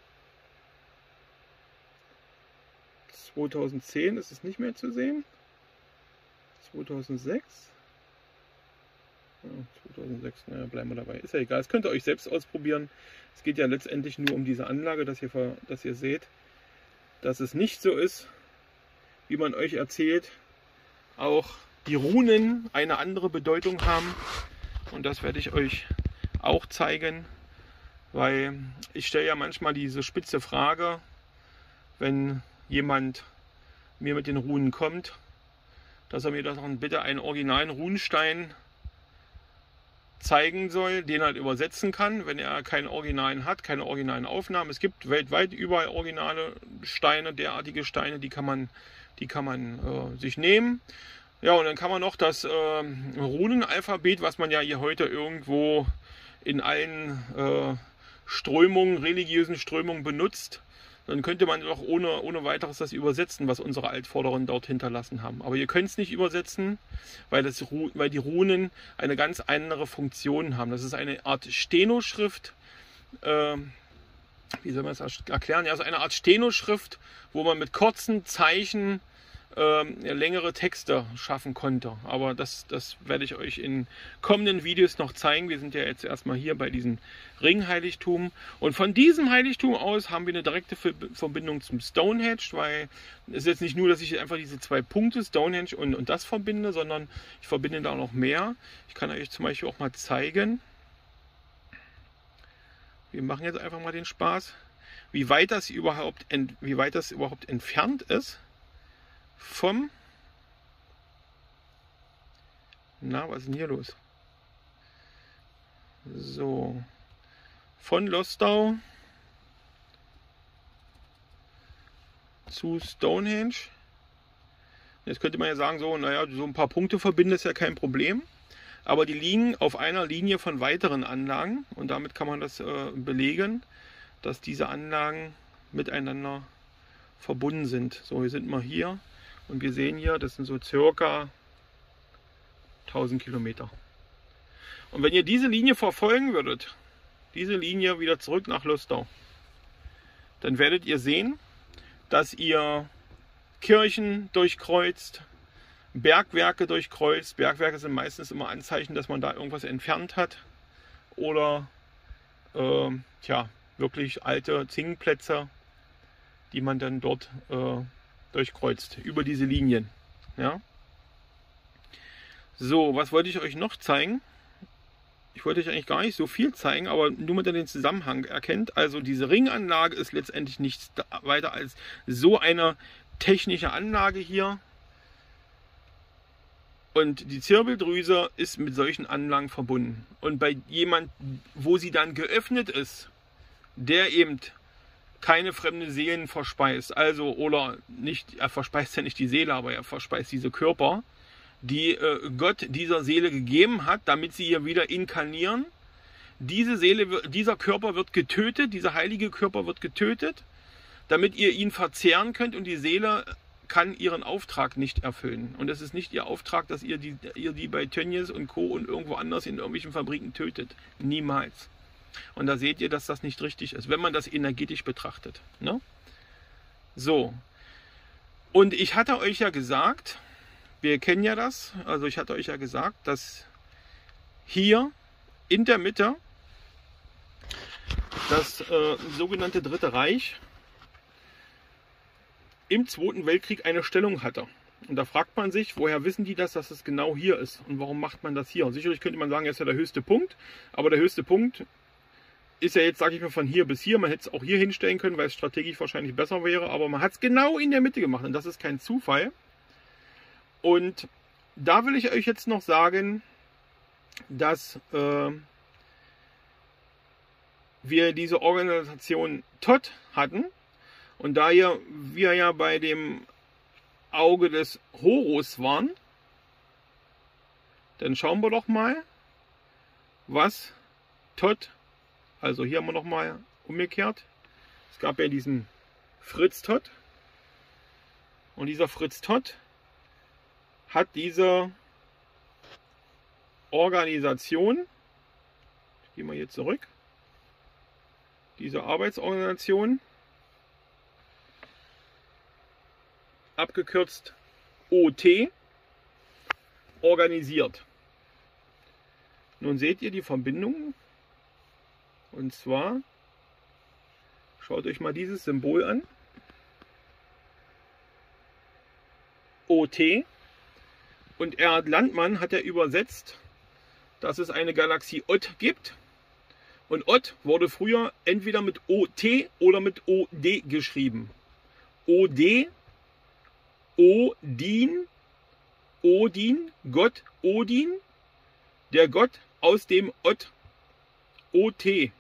zweitausendzehn ist es nicht mehr zu sehen. zweitausendsechs. Ja, zweitausendsechs, naja, bleiben wir dabei. Ist ja egal, das könnt ihr euch selbst ausprobieren. Es geht ja letztendlich nur um diese Anlage, dass ihr, dass ihr seht, dass es nicht so ist, wie man euch erzählt. Auch die Runen eine andere Bedeutung haben. Und das werde ich euch auch zeigen, weil ich stelle ja manchmal diese spitze Frage, wenn jemand mir mit den Runen kommt, dass er mir dann bitte einen originalen Runenstein zeigen soll, den er halt übersetzen kann, wenn er keinen originalen hat, keine originalen Aufnahmen. Es gibt weltweit überall originale Steine, derartige Steine, die kann man, die kann man äh, sich nehmen. Ja, und dann kann man noch das äh, Runenalphabet, was man ja hier heute irgendwo in allen äh, Strömungen, religiösen Strömungen benutzt, dann könnte man doch ohne, ohne weiteres das übersetzen, was unsere Altvorderen dort hinterlassen haben. Aber ihr könnt es nicht übersetzen, weil, das, weil die Runen eine ganz andere Funktion haben. Das ist eine Art Stenoschrift. Äh, wie soll man das erklären? Ja, so eine Art Stenoschrift, wo man mit kurzen Zeichen äh, längere Texte schaffen konnte. Aber das, das werde ich euch in kommenden Videos noch zeigen. Wir sind ja jetzt erstmal hier bei diesem Ringheiligtum. Und von diesem Heiligtum aus haben wir eine direkte Verbindung zum Stonehenge, weil es ist jetzt nicht nur, dass ich einfach diese zwei Punkte, Stonehenge und, und das verbinde, sondern ich verbinde da auch noch mehr. Ich kann euch zum Beispiel auch mal zeigen. Wir machen jetzt einfach mal den Spaß, wie weit das überhaupt, wie weit das überhaupt entfernt ist vom... Na, was ist denn hier los? So... Von Lostau zu Stonehenge. Jetzt könnte man ja sagen, so, naja, so ein paar Punkte verbinden ist ja kein Problem. Aber die liegen auf einer Linie von weiteren Anlagen. Und damit kann man das äh, belegen, dass diese Anlagen miteinander verbunden sind. So, wir sind mal hier und wir sehen hier, das sind so circa tausend Kilometer. Und wenn ihr diese Linie verfolgen würdet, diese Linie wieder zurück nach Lostau, dann werdet ihr sehen, dass ihr Kirchen durchkreuzt, Bergwerke durchkreuzt. Bergwerke sind meistens immer Anzeichen, dass man da irgendwas entfernt hat oder äh, tja, wirklich alte Zinkenplätze, die man dann dort äh, durchkreuzt über diese Linien. Ja? So, was wollte ich euch noch zeigen? Ich wollte euch eigentlich gar nicht so viel zeigen, aber nur mit den Zusammenhang erkennt. Also diese Ringanlage ist letztendlich nichts weiter als so eine technische Anlage hier. Und die Zirbeldrüse ist mit solchen Anlagen verbunden. Und bei jemand, wo sie dann geöffnet ist, der eben keine fremden Seelen verspeist, also oder nicht, er verspeist ja nicht die Seele, aber er verspeist diese Körper, die äh, Gott dieser Seele gegeben hat, damit sie hier wieder inkarnieren, diese Seele, dieser Körper wird getötet, dieser heilige Körper wird getötet, damit ihr ihn verzehren könnt, und die Seele kann ihren Auftrag nicht erfüllen. Und es ist nicht ihr Auftrag, dass ihr die, ihr die bei Tönnies und Co. und irgendwo anders in irgendwelchen Fabriken tötet. Niemals. Und da seht ihr, dass das nicht richtig ist, wenn man das energetisch betrachtet. Ne? So. Und ich hatte euch ja gesagt, wir kennen ja das, also ich hatte euch ja gesagt, dass hier in der Mitte das äh, sogenannte Dritte Reich im Zweiten Weltkrieg eine Stellung hatte. Und da fragt man sich, woher wissen die das, dass es genau hier ist? Und warum macht man das hier? Und sicherlich könnte man sagen, das ist ja der höchste Punkt. Aber der höchste Punkt ist ja jetzt, sage ich mal, von hier bis hier. Man hätte es auch hier hinstellen können, weil es strategisch wahrscheinlich besser wäre. Aber man hat es genau in der Mitte gemacht. Und das ist kein Zufall. Und da will ich euch jetzt noch sagen, dass äh, wir diese Organisation T O T hatten. Und da wir ja bei dem Auge des Horus waren, dann schauen wir doch mal, was T O T, also hier haben wir noch mal umgekehrt, es gab ja diesen Fritz Todt, und dieser Fritz Todt hat diese Organisation, gehen wir hier zurück, diese Arbeitsorganisation, abgekürzt O T, organisiert. Nun seht ihr die Verbindung, und zwar schaut euch mal dieses Symbol an, O T, und Erhard Landmann hat ja übersetzt, dass es eine Galaxie Ott gibt, und Ott wurde früher entweder mit O T oder mit O D geschrieben. O D, Odin, Odin, Gott Odin, der Gott aus dem Ott, O T.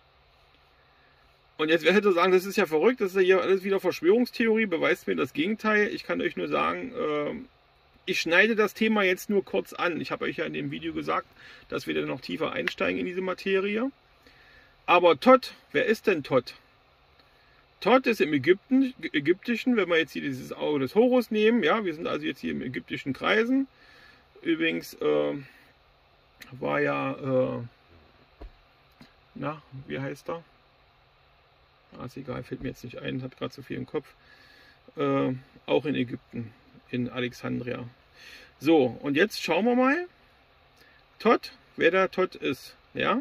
Und jetzt werdet ihr sagen, das ist ja verrückt, das ist ja hier alles wieder Verschwörungstheorie, beweist mir das Gegenteil. Ich kann euch nur sagen, äh, ich schneide das Thema jetzt nur kurz an. Ich habe euch ja in dem Video gesagt, dass wir dann noch tiefer einsteigen in diese Materie. Aber T O T, wer ist denn T O T? T O T ist im Ägypten, Ägyptischen, wenn wir jetzt hier dieses Auge des Horus nehmen, ja, wir sind also jetzt hier im ägyptischen Kreisen. Übrigens äh, war ja, äh, na, wie heißt er? Ah, ist egal, fällt mir jetzt nicht ein, habe gerade so viel im Kopf. Äh, auch in Ägypten, in Alexandria. So, und jetzt schauen wir mal, T O T, wer der T O T ist, ja.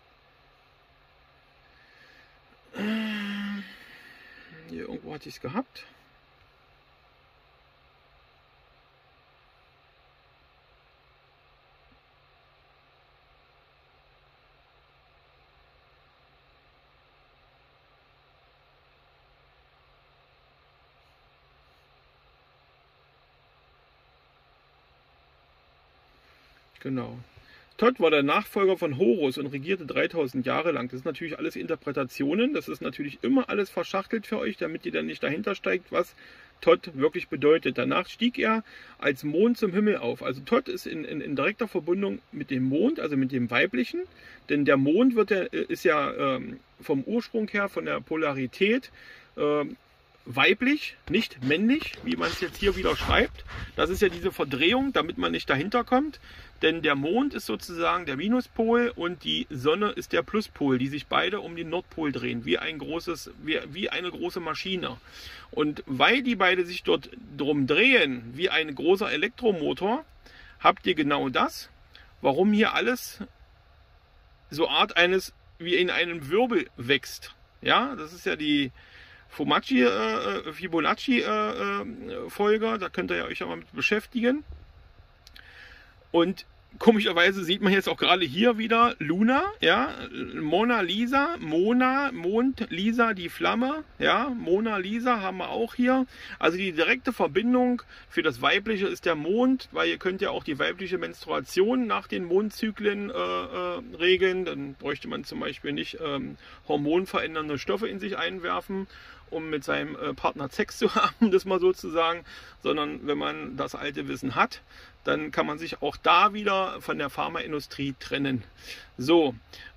Hier irgendwo hatte ich es gehabt. Genau. Todd war der Nachfolger von Horus und regierte dreitausend Jahre lang. Das ist natürlich alles Interpretationen. Das ist natürlich immer alles verschachtelt für euch, damit ihr dann nicht dahinter steigt, was Todd wirklich bedeutet. Danach stieg er als Mond zum Himmel auf. Also Todd ist in, in, in direkter Verbindung mit dem Mond, also mit dem Weiblichen. Denn der Mond wird ja, ist ja ähm, vom Ursprung her, von der Polarität, ähm, weiblich, nicht männlich, wie man es jetzt hier wieder schreibt. Das ist ja diese Verdrehung, damit man nicht dahinter kommt. Denn der Mond ist sozusagen der Minuspol und die Sonne ist der Pluspol, die sich beide um den Nordpol drehen, wie ein großes, wie, wie eine große Maschine. Und weil die beide sich dort drum drehen, wie ein großer Elektromotor, habt ihr genau das, warum hier alles so Art eines, wie in einem Wirbel wächst. Ja, das ist ja die Fibonacci, äh, Fibonacci äh, äh, Folge, da könnt ihr ja euch ja mal mit beschäftigen. Und komischerweise sieht man jetzt auch gerade hier wieder Luna, ja, Mona Lisa, Mona, Mond, Lisa, die Flamme, ja, Mona Lisa haben wir auch hier. Also die direkte Verbindung für das Weibliche ist der Mond, weil ihr könnt ja auch die weibliche Menstruation nach den Mondzyklen äh, äh, regeln. Dann bräuchte man zum Beispiel nicht ähm, hormonverändernde Stoffe in sich einwerfen, um mit seinem äh, Partner Sex zu haben, das mal so zu sagen, sondern wenn man das alte Wissen hat, dann kann man sich auch da wieder von der Pharmaindustrie trennen. So,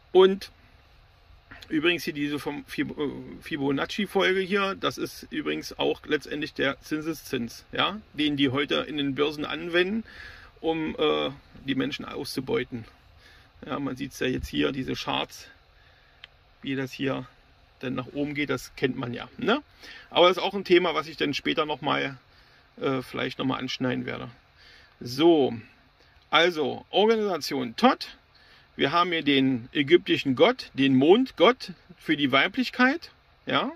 Und übrigens hier diese vom Fibonacci-Folge hier, das ist übrigens auch letztendlich der Zinseszins, ja, den die heute in den Börsen anwenden, um äh, die Menschen auszubeuten. Ja, man sieht es ja jetzt hier, diese Charts, wie das hier dann nach oben geht, das kennt man ja. Ne? Aber das ist auch ein Thema, was ich dann später nochmal äh, vielleicht nochmal anschneiden werde. So, also Organisation Tot. Wir haben hier den ägyptischen Gott, den Mondgott für die Weiblichkeit. Ja.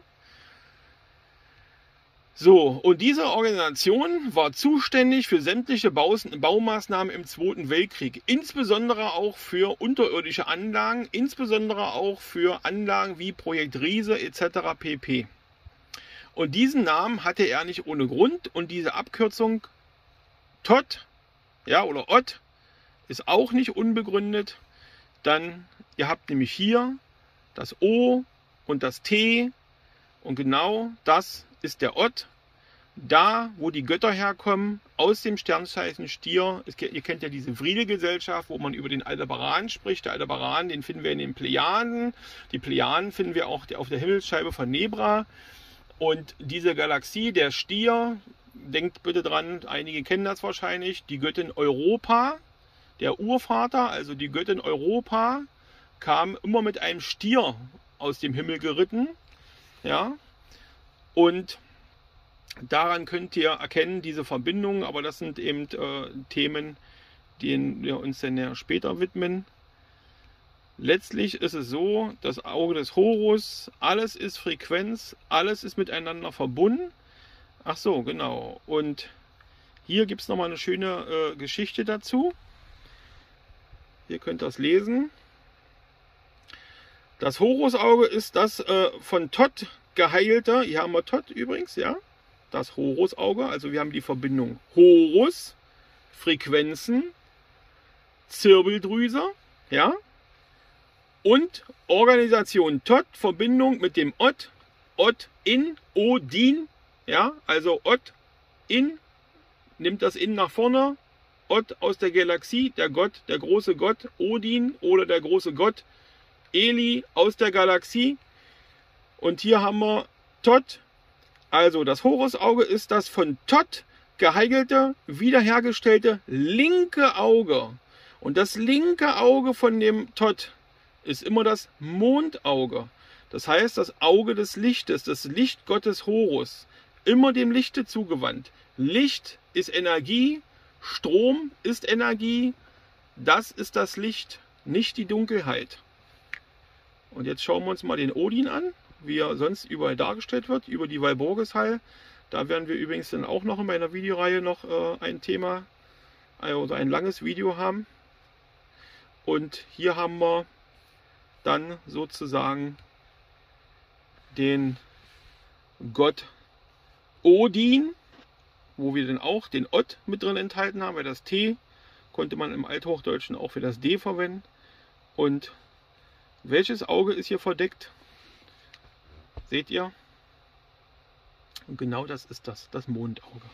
So, und diese Organisation war zuständig für sämtliche Baumaßnahmen im Zweiten Weltkrieg, insbesondere auch für unterirdische Anlagen, insbesondere auch für Anlagen wie Projekt Riese et cetera pp. Und diesen Namen hatte er nicht ohne Grund und diese Abkürzung Tot, ja, oder Ott, ist auch nicht unbegründet. Dann, ihr habt nämlich hier das O und das T und genau das ist der Ott, da wo die Götter herkommen, aus dem Sternzeichen Stier. Ihr kennt ja diese Vriede-Gesellschaft, wo man über den Aldebaran spricht. Der Aldebaran, den finden wir in den Plejaden. Die Plejaden finden wir auch auf der Himmelsscheibe von Nebra. Und diese Galaxie, der Stier, denkt bitte dran, einige kennen das wahrscheinlich, die Göttin Europa, der Urvater, also die Göttin Europa, kam immer mit einem Stier aus dem Himmel geritten. Ja, und daran könnt ihr erkennen, diese Verbindungen, aber das sind eben äh, Themen, denen wir uns dann ja später widmen. Letztlich ist es so, das Auge des Horus, alles ist Frequenz, alles ist miteinander verbunden. Ach so, genau. Und hier gibt es nochmal eine schöne äh, Geschichte dazu. Ihr könnt das lesen. Das Horusauge ist das äh, von Tot geheilte, hier haben wir Tot übrigens, ja, das Horusauge, also wir haben die Verbindung Horus, Frequenzen, Zirbeldrüse, ja, und Organisation Tot, Verbindung mit dem Ott, Ott in, Odin, ja, also Ott in, nimmt das in nach vorne, Ott aus der Galaxie, der Gott, der große Gott, Odin oder der große Gott, Eli aus der Galaxie. Und hier haben wir Tot, also das Horusauge ist das von Tot geheilte, wiederhergestellte linke Auge. Und das linke Auge von dem Tot ist immer das Mondauge. Das heißt, das Auge des Lichtes, das Lichtgottes Horus, immer dem Lichte zugewandt. Licht ist Energie, Strom ist Energie, das ist das Licht, nicht die Dunkelheit. Und jetzt schauen wir uns mal den Odin an, wie er sonst überall dargestellt wird, über die Walpurgishall. Da werden wir übrigens dann auch noch in meiner Videoreihe noch äh, ein Thema, also ein langes Video haben. Und hier haben wir dann sozusagen den Gott Odin, wo wir dann auch den Ott mit drin enthalten haben, weil das T konnte man im Althochdeutschen auch für das D verwenden. Und welches Auge ist hier verdeckt? Seht ihr? Und genau das ist das, das Mondauge.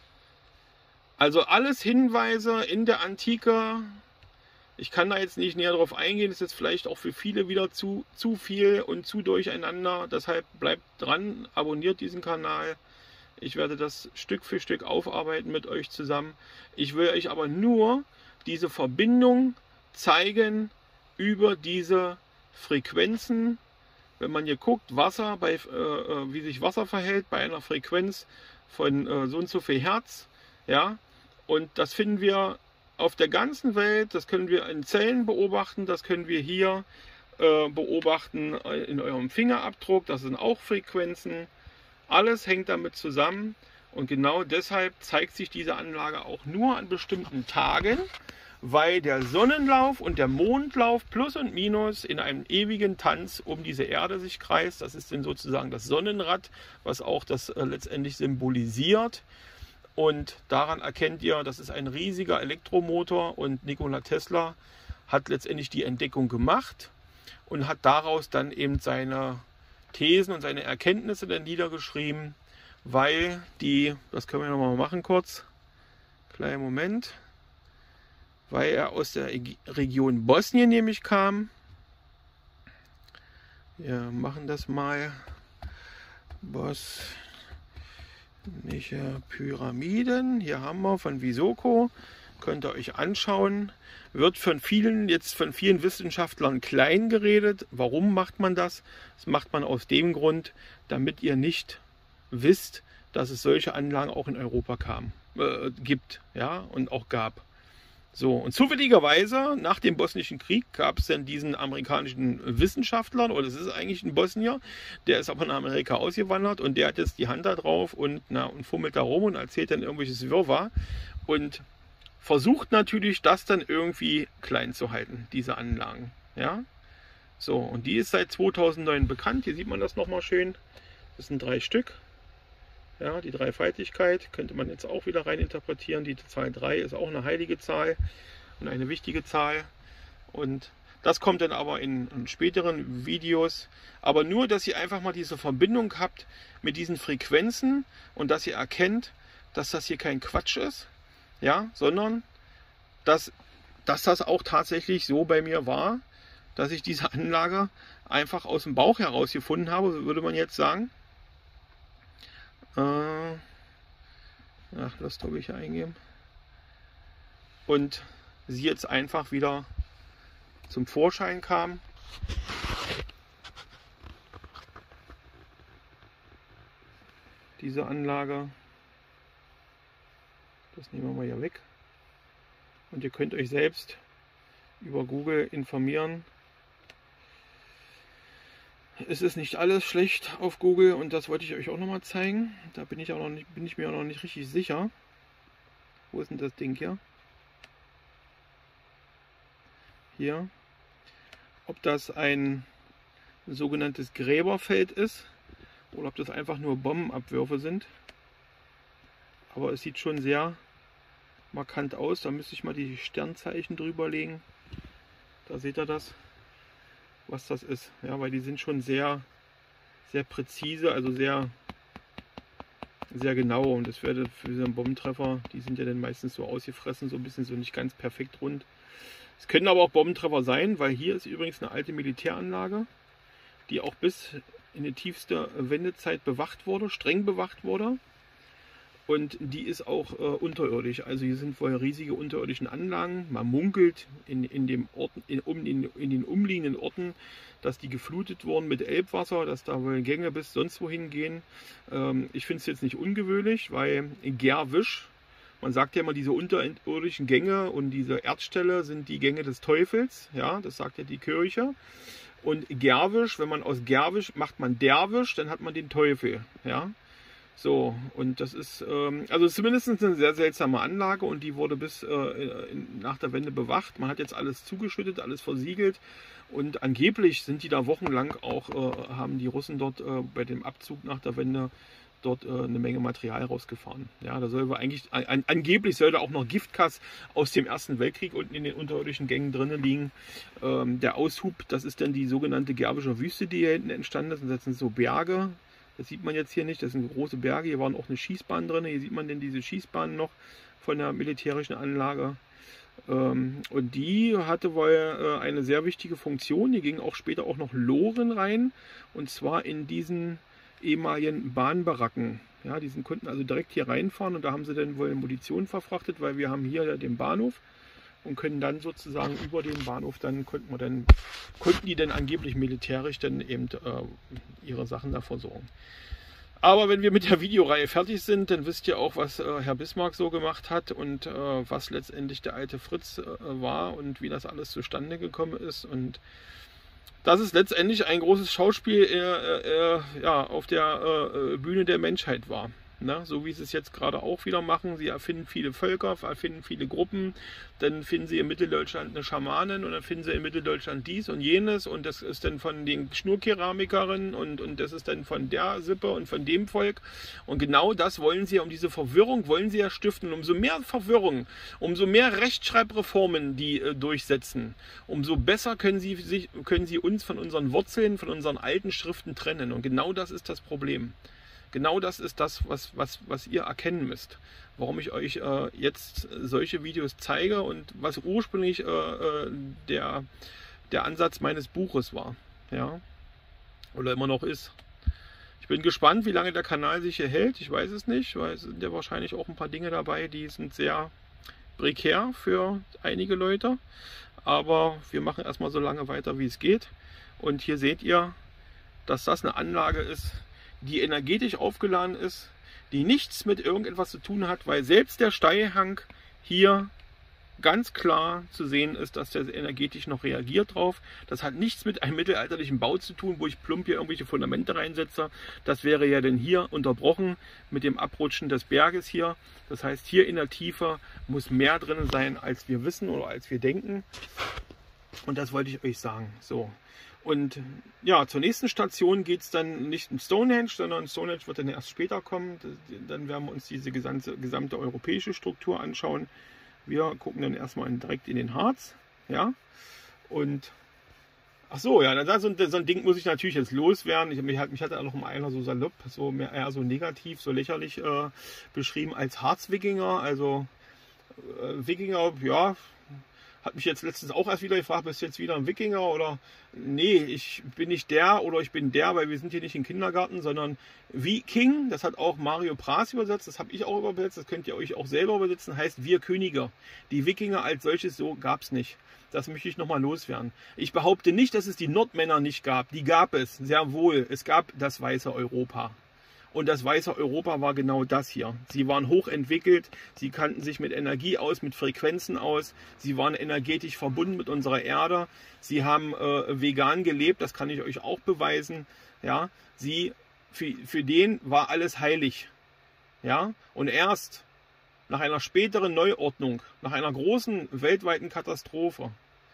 Also alles Hinweise in der Antike. Ich kann da jetzt nicht näher drauf eingehen, das ist jetzt vielleicht auch für viele wieder zu, zu viel und zu durcheinander. Deshalb bleibt dran, abonniert diesen Kanal. Ich werde das Stück für Stück aufarbeiten mit euch zusammen. Ich will euch aber nur diese Verbindung zeigen über diese Frequenzen. Wenn man hier guckt, Wasser, bei, äh, wie sich Wasser verhält bei einer Frequenz von äh, so und so viel Hertz. Ja, und das finden wir auf der ganzen Welt, das können wir in Zellen beobachten, das können wir hier äh, beobachten in eurem Fingerabdruck, das sind auch Frequenzen. Alles hängt damit zusammen und genau deshalb zeigt sich diese Anlage auch nur an bestimmten Tagen, weil der Sonnenlauf und der Mondlauf plus und minus in einem ewigen Tanz um diese Erde sich kreist. Das ist dann sozusagen das Sonnenrad, was auch das äh, letztendlich symbolisiert. Und daran erkennt ihr, das ist ein riesiger Elektromotor und Nikola Tesla hat letztendlich die Entdeckung gemacht und hat daraus dann eben seine Thesen und seine Erkenntnisse dann niedergeschrieben, weil die, das können wir nochmal machen kurz, kleinen Moment, weil er aus der Region Bosnien nämlich kam Wir machen das mal. Bosnische Pyramiden. Hier haben wir von Visoko. Könnt ihr euch anschauen. Wird von vielen, jetzt von vielen Wissenschaftlern klein geredet. Warum macht man das? Das macht man aus dem Grund, damit ihr nicht wisst, dass es solche Anlagen auch in Europa kam, äh, gibt, ja, und auch gab. So, und zufälligerweise nach dem Bosnischen Krieg gab es dann diesen amerikanischen Wissenschaftler, oder es ist eigentlich ein Bosnier, der ist aber nach Amerika ausgewandert und der hat jetzt die Hand da drauf und, na, und fummelt da rum und erzählt dann irgendwelches Wirrwarr und versucht natürlich, das dann irgendwie klein zu halten, diese Anlagen. Ja? So, und die ist seit zweitausendneun bekannt. Hier sieht man das nochmal schön. Das sind drei Stück. Ja, die Dreifaltigkeit könnte man jetzt auch wieder rein interpretieren. Die Zahl drei ist auch eine heilige Zahl und eine wichtige Zahl. Und das kommt dann aber in, in späteren Videos. Aber nur, dass ihr einfach mal diese Verbindung habt mit diesen Frequenzen und dass ihr erkennt, dass das hier kein Quatsch ist. Ja, sondern dass, dass das auch tatsächlich so bei mir war, dass ich diese Anlage einfach aus dem Bauch heraus gefunden habe, so würde man jetzt sagen. Äh, ach, das glaube ich eingeben. Und sie jetzt einfach wieder zum Vorschein kam. Diese Anlage. Das nehmen wir mal hier weg. Und ihr könnt euch selbst über Google informieren. Es ist nicht alles schlecht auf Google und das wollte ich euch auch noch mal zeigen. Da bin ich, auch noch nicht, bin ich mir auch noch nicht richtig sicher. Wo ist denn das Ding hier? Hier. Ob das ein sogenanntes Gräberfeld ist oder ob das einfach nur Bombenabwürfe sind. Aber es sieht schon sehr markant aus. Da müsste ich mal die Sternzeichen drüber legen. Da seht ihr das, was das ist. Ja, weil die sind schon sehr, sehr präzise, also sehr, sehr genau. Und das wäre für so einen Bombentreffer, die sind ja dann meistens so ausgefressen, so ein bisschen so nicht ganz perfekt rund. Es können aber auch Bombentreffer sein, weil hier ist übrigens eine alte Militäranlage, die auch bis in die tiefste Wendezeit bewacht wurde, streng bewacht wurde. Und die ist auch äh, unterirdisch. Also hier sind wohl riesige unterirdischen Anlagen. Man munkelt in, in, dem Ort, in, um, in, in den umliegenden Orten, dass die geflutet wurden mit Elbwasser, dass da wohl Gänge bis sonst wohin gehen. Ähm, ich finde es jetzt nicht ungewöhnlich, weil in Gerwisch, man sagt ja immer, diese unterirdischen Gänge und diese Erdställe sind die Gänge des Teufels. Ja, das sagt ja die Kirche. Und Gerwisch, wenn man aus Gerwisch macht man Derwisch, dann hat man den Teufel. Ja. So, und das ist, ähm, also zumindest eine sehr seltsame Anlage und die wurde bis äh, in, nach der Wende bewacht. Man hat jetzt alles zugeschüttet, alles versiegelt und angeblich sind die da wochenlang auch, äh, haben die Russen dort äh, bei dem Abzug nach der Wende dort äh, eine Menge Material rausgefahren. Ja, da soll eigentlich, an, angeblich soll da auch noch Giftgas aus dem Ersten Weltkrieg unten in den unterirdischen Gängen drinnen liegen. Ähm, der Aushub, das ist dann die sogenannte Gerwischer Wüste, die hier hinten entstanden ist. Und das sind so Berge. Das sieht man jetzt hier nicht, das sind große Berge, hier waren auch eine Schießbahn drin, hier sieht man denn diese Schießbahn noch von der militärischen Anlage. Ähm, und die hatte wohl äh, eine sehr wichtige Funktion, hier gingen auch später auch noch Loren rein, und zwar in diesen ehemaligen Bahnbaracken. Ja, diesen konnten also direkt hier reinfahren und da haben sie dann wohl Munition verfrachtet, weil wir haben hier den Bahnhof und können dann sozusagen über den Bahnhof, dann konnten wir dann, konnten die dann angeblich militärisch dann eben äh, ihre Sachen da versorgen. Aber wenn wir mit der Videoreihe fertig sind, dann wisst ihr auch, was äh, Herr Bismarck so gemacht hat und äh, was letztendlich der alte Fritz äh, war und wie das alles zustande gekommen ist. Und das ist letztendlich ein großes Schauspiel äh, äh, ja, auf der äh, Bühne der Menschheit war. Ne? So wie sie es jetzt gerade auch wieder machen. Sie erfinden viele Völker, erfinden viele Gruppen. Dann finden sie in Mitteldeutschland eine Schamanin und dann finden sie in Mitteldeutschland dies und jenes. Und das ist dann von den Schnurkeramikerinnen und, und das ist dann von der Sippe und von dem Volk. Und genau das wollen sie, um diese Verwirrung wollen sie ja stiften. Und umso mehr Verwirrung, umso mehr Rechtschreibreformen die äh, durchsetzen, umso besser können sie, sich, können sie uns von unseren Wurzeln, von unseren alten Schriften trennen. Und genau das ist das Problem. Genau das ist das, was, was, was ihr erkennen müsst. Warum ich euch äh, jetzt solche Videos zeige und was ursprünglich äh, der, der Ansatz meines Buches war. Ja? oder immer noch ist. Ich bin gespannt, wie lange der Kanal sich hier hält. Ich weiß es nicht, weil es sind ja wahrscheinlich auch ein paar Dinge dabei, die sind sehr prekär für einige Leute. Aber wir machen erstmal so lange weiter, wie es geht. Und hier seht ihr, dass das eine Anlage ist, die energetisch aufgeladen ist, die nichts mit irgendetwas zu tun hat, weil selbst der Steilhang hier ganz klar zu sehen ist, dass der energetisch noch reagiert drauf. Das hat nichts mit einem mittelalterlichen Bau zu tun, wo ich plump hier irgendwelche Fundamente reinsetze. Das wäre ja dann hier unterbrochen mit dem Abrutschen des Berges hier. Das heißt, hier in der Tiefe muss mehr drin sein, als wir wissen oder als wir denken. Und das wollte ich euch sagen. So. Und ja, zur nächsten Station geht es dann nicht in Stonehenge, sondern Stonehenge wird dann erst später kommen. Dann werden wir uns diese gesamte, gesamte europäische Struktur anschauen. Wir gucken dann erstmal direkt in den Harz. Ja. Und ach so, ja, dann so, so ein Ding muss ich natürlich jetzt loswerden. Ich, mich, mich hatte auch noch mal einer so salopp, so mehr, eher so negativ, so lächerlich äh, beschrieben als Harz-Wikinger. Also äh, Wikinger, ja. Hat mich jetzt letztens auch erst wieder gefragt, bist du jetzt wieder ein Wikinger oder nee, ich bin nicht der oder ich bin der, weil wir sind hier nicht im Kindergarten, sondern Viking, das hat auch Mario Praz übersetzt, das habe ich auch übersetzt, das könnt ihr euch auch selber übersetzen, heißt wir Könige. Die Wikinger als solches so gab es nicht. Das möchte ich nochmal loswerden. Ich behaupte nicht, dass es die Nordmänner nicht gab, die gab es, sehr wohl. Es gab das weiße Europa. Und das weiße Europa war genau das hier. Sie waren hochentwickelt, sie kannten sich mit Energie aus, mit Frequenzen aus, sie waren energetisch verbunden mit unserer Erde, sie haben äh, vegan gelebt, das kann ich euch auch beweisen. Ja, sie, für, für den war alles heilig. Ja, und erst nach einer späteren Neuordnung, nach einer großen weltweiten Katastrophe,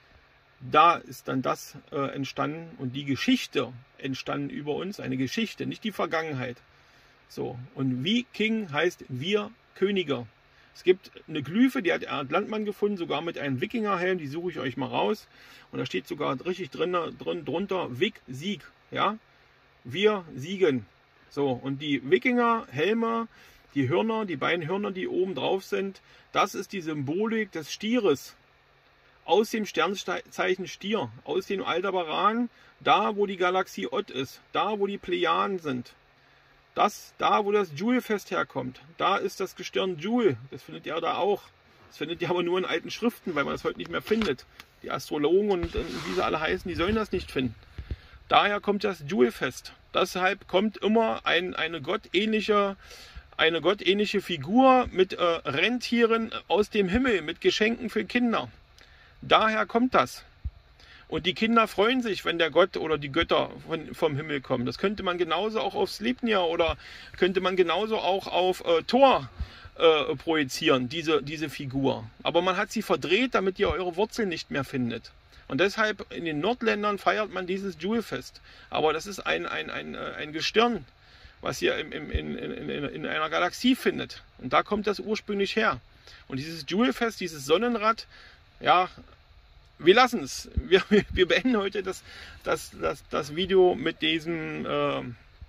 da ist dann das äh, entstanden und die Geschichte entstanden über uns, eine Geschichte, nicht die Vergangenheit. So, und Viking heißt wir Könige. Es gibt eine Glyphe, die hat Ernst Landmann gefunden, sogar mit einem Wikingerhelm, die suche ich euch mal raus. Und da steht sogar richtig drin, drin drunter Vik Sieg. Ja? Wir siegen. So, und die Wikingerhelme, die Hörner, die beiden Hörner, die oben drauf sind, das ist die Symbolik des Stieres. Aus dem Sternzeichen Stier, aus dem Aldebaran, da wo die Galaxie Ott ist, da wo die Plejaden sind. Das, da wo das Joule-Fest herkommt, da ist das Gestirn Joule. Das findet ihr da auch. Das findet ihr aber nur in alten Schriften, weil man das heute nicht mehr findet. Die Astrologen und, und wie sie alle heißen, die sollen das nicht finden. Daher kommt das Joule-Fest. Deshalb kommt immer ein, eine gottähnliche, eine gottähnliche Figur mit äh, Rentieren aus dem Himmel, mit Geschenken für Kinder. Daher kommt das. Und die Kinder freuen sich, wenn der Gott oder die Götter von, vom Himmel kommen. Das könnte man genauso auch auf Sleipnir oder könnte man genauso auch auf äh, Thor äh, projizieren, diese, diese Figur. Aber man hat sie verdreht, damit ihr eure Wurzeln nicht mehr findet. Und deshalb in den Nordländern feiert man dieses Joule-Fest. Aber das ist ein, ein, ein, ein Gestirn, was ihr im, im, in, in, in einer Galaxie findet. Und da kommt das ursprünglich her. Und dieses Joule-Fest, dieses Sonnenrad, ja, wir lassen es. Wir, wir beenden heute das, das, das, das Video mit diesem, äh,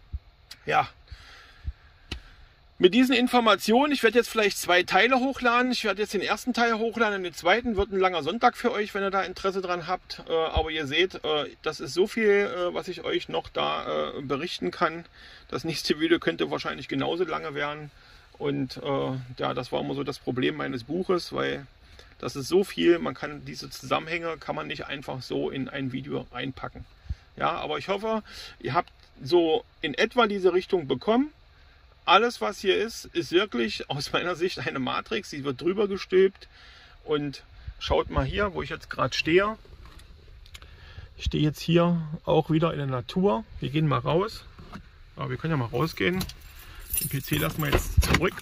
ja, mit diesen Informationen. Ich werde jetzt vielleicht zwei Teile hochladen. Ich werde jetzt den ersten Teil hochladen und den zweiten wird ein langer Sonntag für euch, wenn ihr da Interesse dran habt. Äh, aber ihr seht, äh, das ist so viel, äh, was ich euch noch da äh, berichten kann. Das nächste Video könnte wahrscheinlich genauso lange werden. Und äh, ja, das war immer so das Problem meines Buches, weil das ist so viel, man kann diese Zusammenhänge, kann man nicht einfach so in ein Video reinpacken. Ja, aber ich hoffe, ihr habt so in etwa diese Richtung bekommen. Alles, was hier ist, ist wirklich aus meiner Sicht eine Matrix. Sie wird drüber gestülpt. Und schaut mal hier, wo ich jetzt gerade stehe. Ich stehe jetzt hier auch wieder in der Natur. Wir gehen mal raus. Aber wir können ja mal rausgehen. Den P C lassen wir jetzt zurück.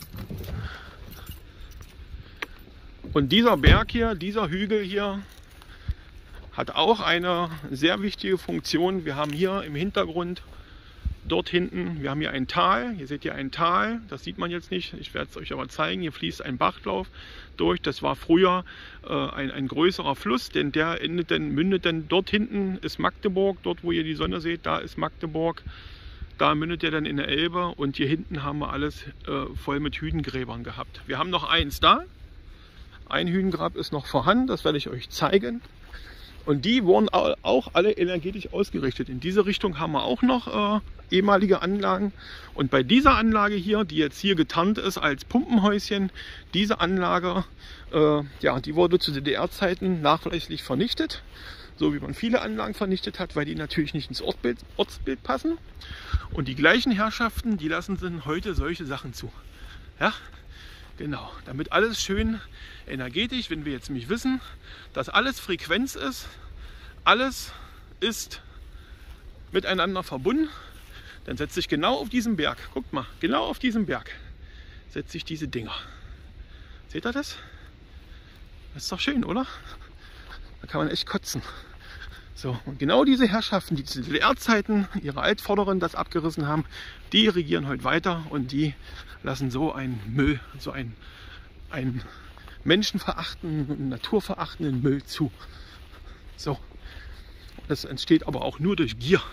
Und dieser Berg hier, dieser Hügel hier, hat auch eine sehr wichtige Funktion. Wir haben hier im Hintergrund, dort hinten, wir haben hier ein Tal. Hier seht ihr ein Tal, das sieht man jetzt nicht, ich werde es euch aber zeigen. Hier fließt ein Bachlauf durch. Das war früher äh, ein, ein größerer Fluss, denn der endet dann, mündet dann dort hinten ist Magdeburg. Dort, wo ihr die Sonne seht, da ist Magdeburg. Da mündet er dann in der Elbe und hier hinten haben wir alles äh, voll mit Hüdengräbern gehabt. Wir haben noch eins da. Ein Hüdengrab ist noch vorhanden, das werde ich euch zeigen. Und die wurden auch alle energetisch ausgerichtet. In diese Richtung haben wir auch noch äh, ehemalige Anlagen. Und bei dieser Anlage hier, die jetzt hier getarnt ist als Pumpenhäuschen, diese Anlage, äh, ja, die wurde zu D D R-Zeiten nachweislich vernichtet. So wie man viele Anlagen vernichtet hat, weil die natürlich nicht ins Ortsbild, Ortsbild passen. Und die gleichen Herrschaften, die lassen sind heute solche Sachen zu. Ja, genau. Damit alles schön energetisch, wenn wir jetzt nämlich wissen, dass alles Frequenz ist, alles ist miteinander verbunden, dann setze ich genau auf diesem Berg, guckt mal, genau auf diesem Berg setze ich diese Dinger. Seht ihr das? Das ist doch schön, oder? Da kann man echt kotzen. So, und genau diese Herrschaften, die zu D D R-Zeiten ihre Altvorderen das abgerissen haben, die regieren heute weiter und die lassen so einen Müll, so einen, einen menschenverachtenden, naturverachtenden Müll zu. So, das entsteht aber auch nur durch Gier.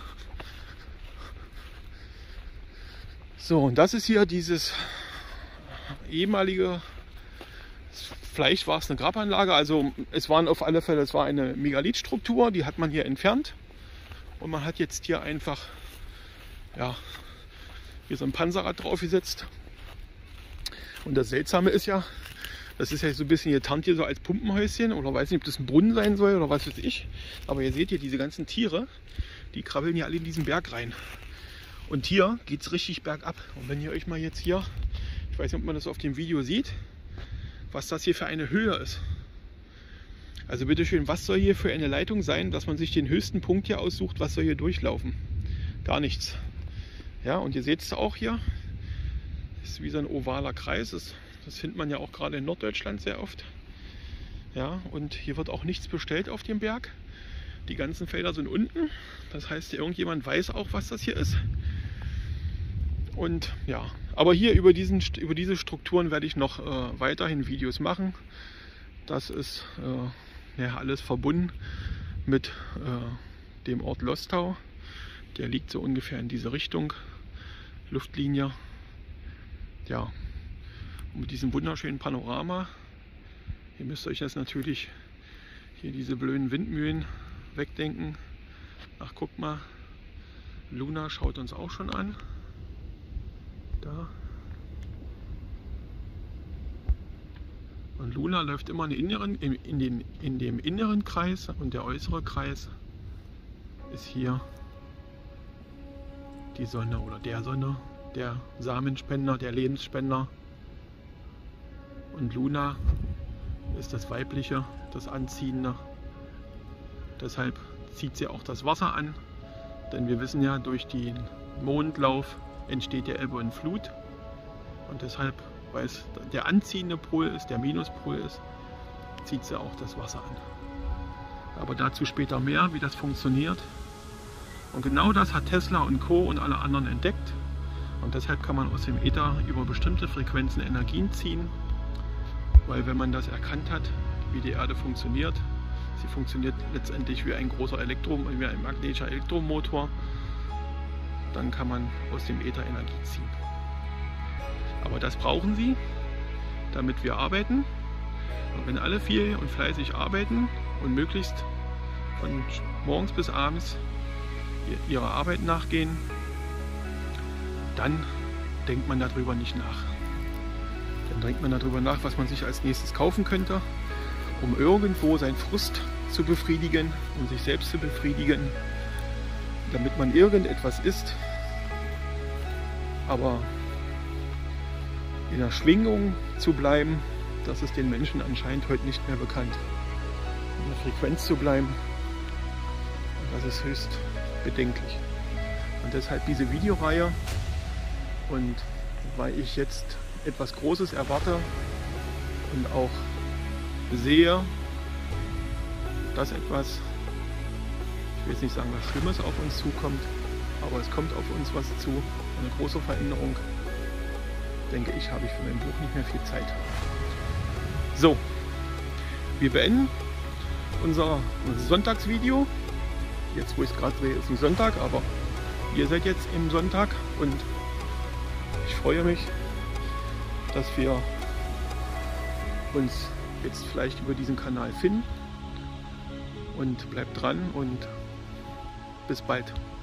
So, und das ist hier dieses ehemalige, vielleicht war es eine Grabanlage, also es waren auf alle Fälle, es war eine Megalithstruktur, die hat man hier entfernt und man hat jetzt hier einfach, ja, hier so ein Panzerrad draufgesetzt. Und das Seltsame ist ja, das ist ja so ein bisschen getarnt hier so als Pumpenhäuschen oder weiß nicht, ob das ein Brunnen sein soll oder was weiß ich. Aber ihr seht hier diese ganzen Tiere, die krabbeln hier alle in diesen Berg rein. Und hier geht es richtig bergab. Und wenn ihr euch mal jetzt hier, ich weiß nicht, ob man das auf dem Video sieht, was das hier für eine Höhe ist. Also bitteschön, was soll hier für eine Leitung sein, dass man sich den höchsten Punkt hier aussucht, was soll hier durchlaufen? Gar nichts. Ja, und ihr seht es auch hier, das ist wie so ein ovaler Kreis. Das, das findet man ja auch gerade in Norddeutschland sehr oft. Ja, und hier wird auch nichts bestellt auf dem Berg. Die ganzen Felder sind unten. Das heißt, irgendjemand weiß auch, was das hier ist. Und ja, aber hier über, diesen, über diese Strukturen werde ich noch äh, weiterhin Videos machen. Das ist äh, ja, alles verbunden mit äh, dem Ort Lostau. Der liegt so ungefähr in diese Richtung, Luftlinie. Ja, und mit diesem wunderschönen Panorama. Ihr müsst euch jetzt natürlich hier diese blöden Windmühlen wegdenken. Ach, guck mal, Luna schaut uns auch schon an. Da. Und Luna läuft immer in, inneren, in, in, den, in dem inneren Kreis und der äußere Kreis ist hier die Sonne oder der Sonne, der Samenspender, der Lebensspender. Und Luna ist das Weibliche, das Anziehende. Deshalb zieht sie auch das Wasser an, denn wir wissen ja, durch den Mondlauf entsteht der Ebbe und Flut. Und deshalb, weil es der anziehende Pol ist, der Minuspol ist, zieht sie auch das Wasser an. Aber dazu später mehr, wie das funktioniert. Und genau das hat Tesla und Co. und alle anderen entdeckt. Und deshalb kann man aus dem Äther über bestimmte Frequenzen Energien ziehen. Weil wenn man das erkannt hat, wie die Erde funktioniert, sie funktioniert letztendlich wie ein großer Elektro, wie ein magnetischer Elektromotor, dann kann man aus dem Äther Energie ziehen. Aber das brauchen sie, damit wir arbeiten. Und wenn alle viel und fleißig arbeiten und möglichst von morgens bis abends ihrer Arbeit nachgehen, dann denkt man darüber nicht nach. Dann denkt man darüber nach, was man sich als nächstes kaufen könnte, um irgendwo seinen Frust zu befriedigen, um sich selbst zu befriedigen, damit man irgendetwas isst. Aber in der Schwingung zu bleiben, das ist den Menschen anscheinend heute nicht mehr bekannt. In der Frequenz zu bleiben, das ist höchst bedenklich. Und deshalb diese Videoreihe. Und weil ich jetzt etwas Großes erwarte und auch sehe, dass etwas, ich will jetzt nicht sagen, was Schlimmes auf uns zukommt, aber es kommt auf uns was zu, eine große Veränderung, denke ich, habe ich für mein Buch nicht mehr viel Zeit. So, wir beenden unser Sonntagsvideo. Jetzt, wo ich es gerade sehe, ist nicht Sonntag, aber ihr seid jetzt im Sonntag und ich freue mich, dass wir uns jetzt vielleicht über diesen Kanal finden und bleibt dran und bis bald.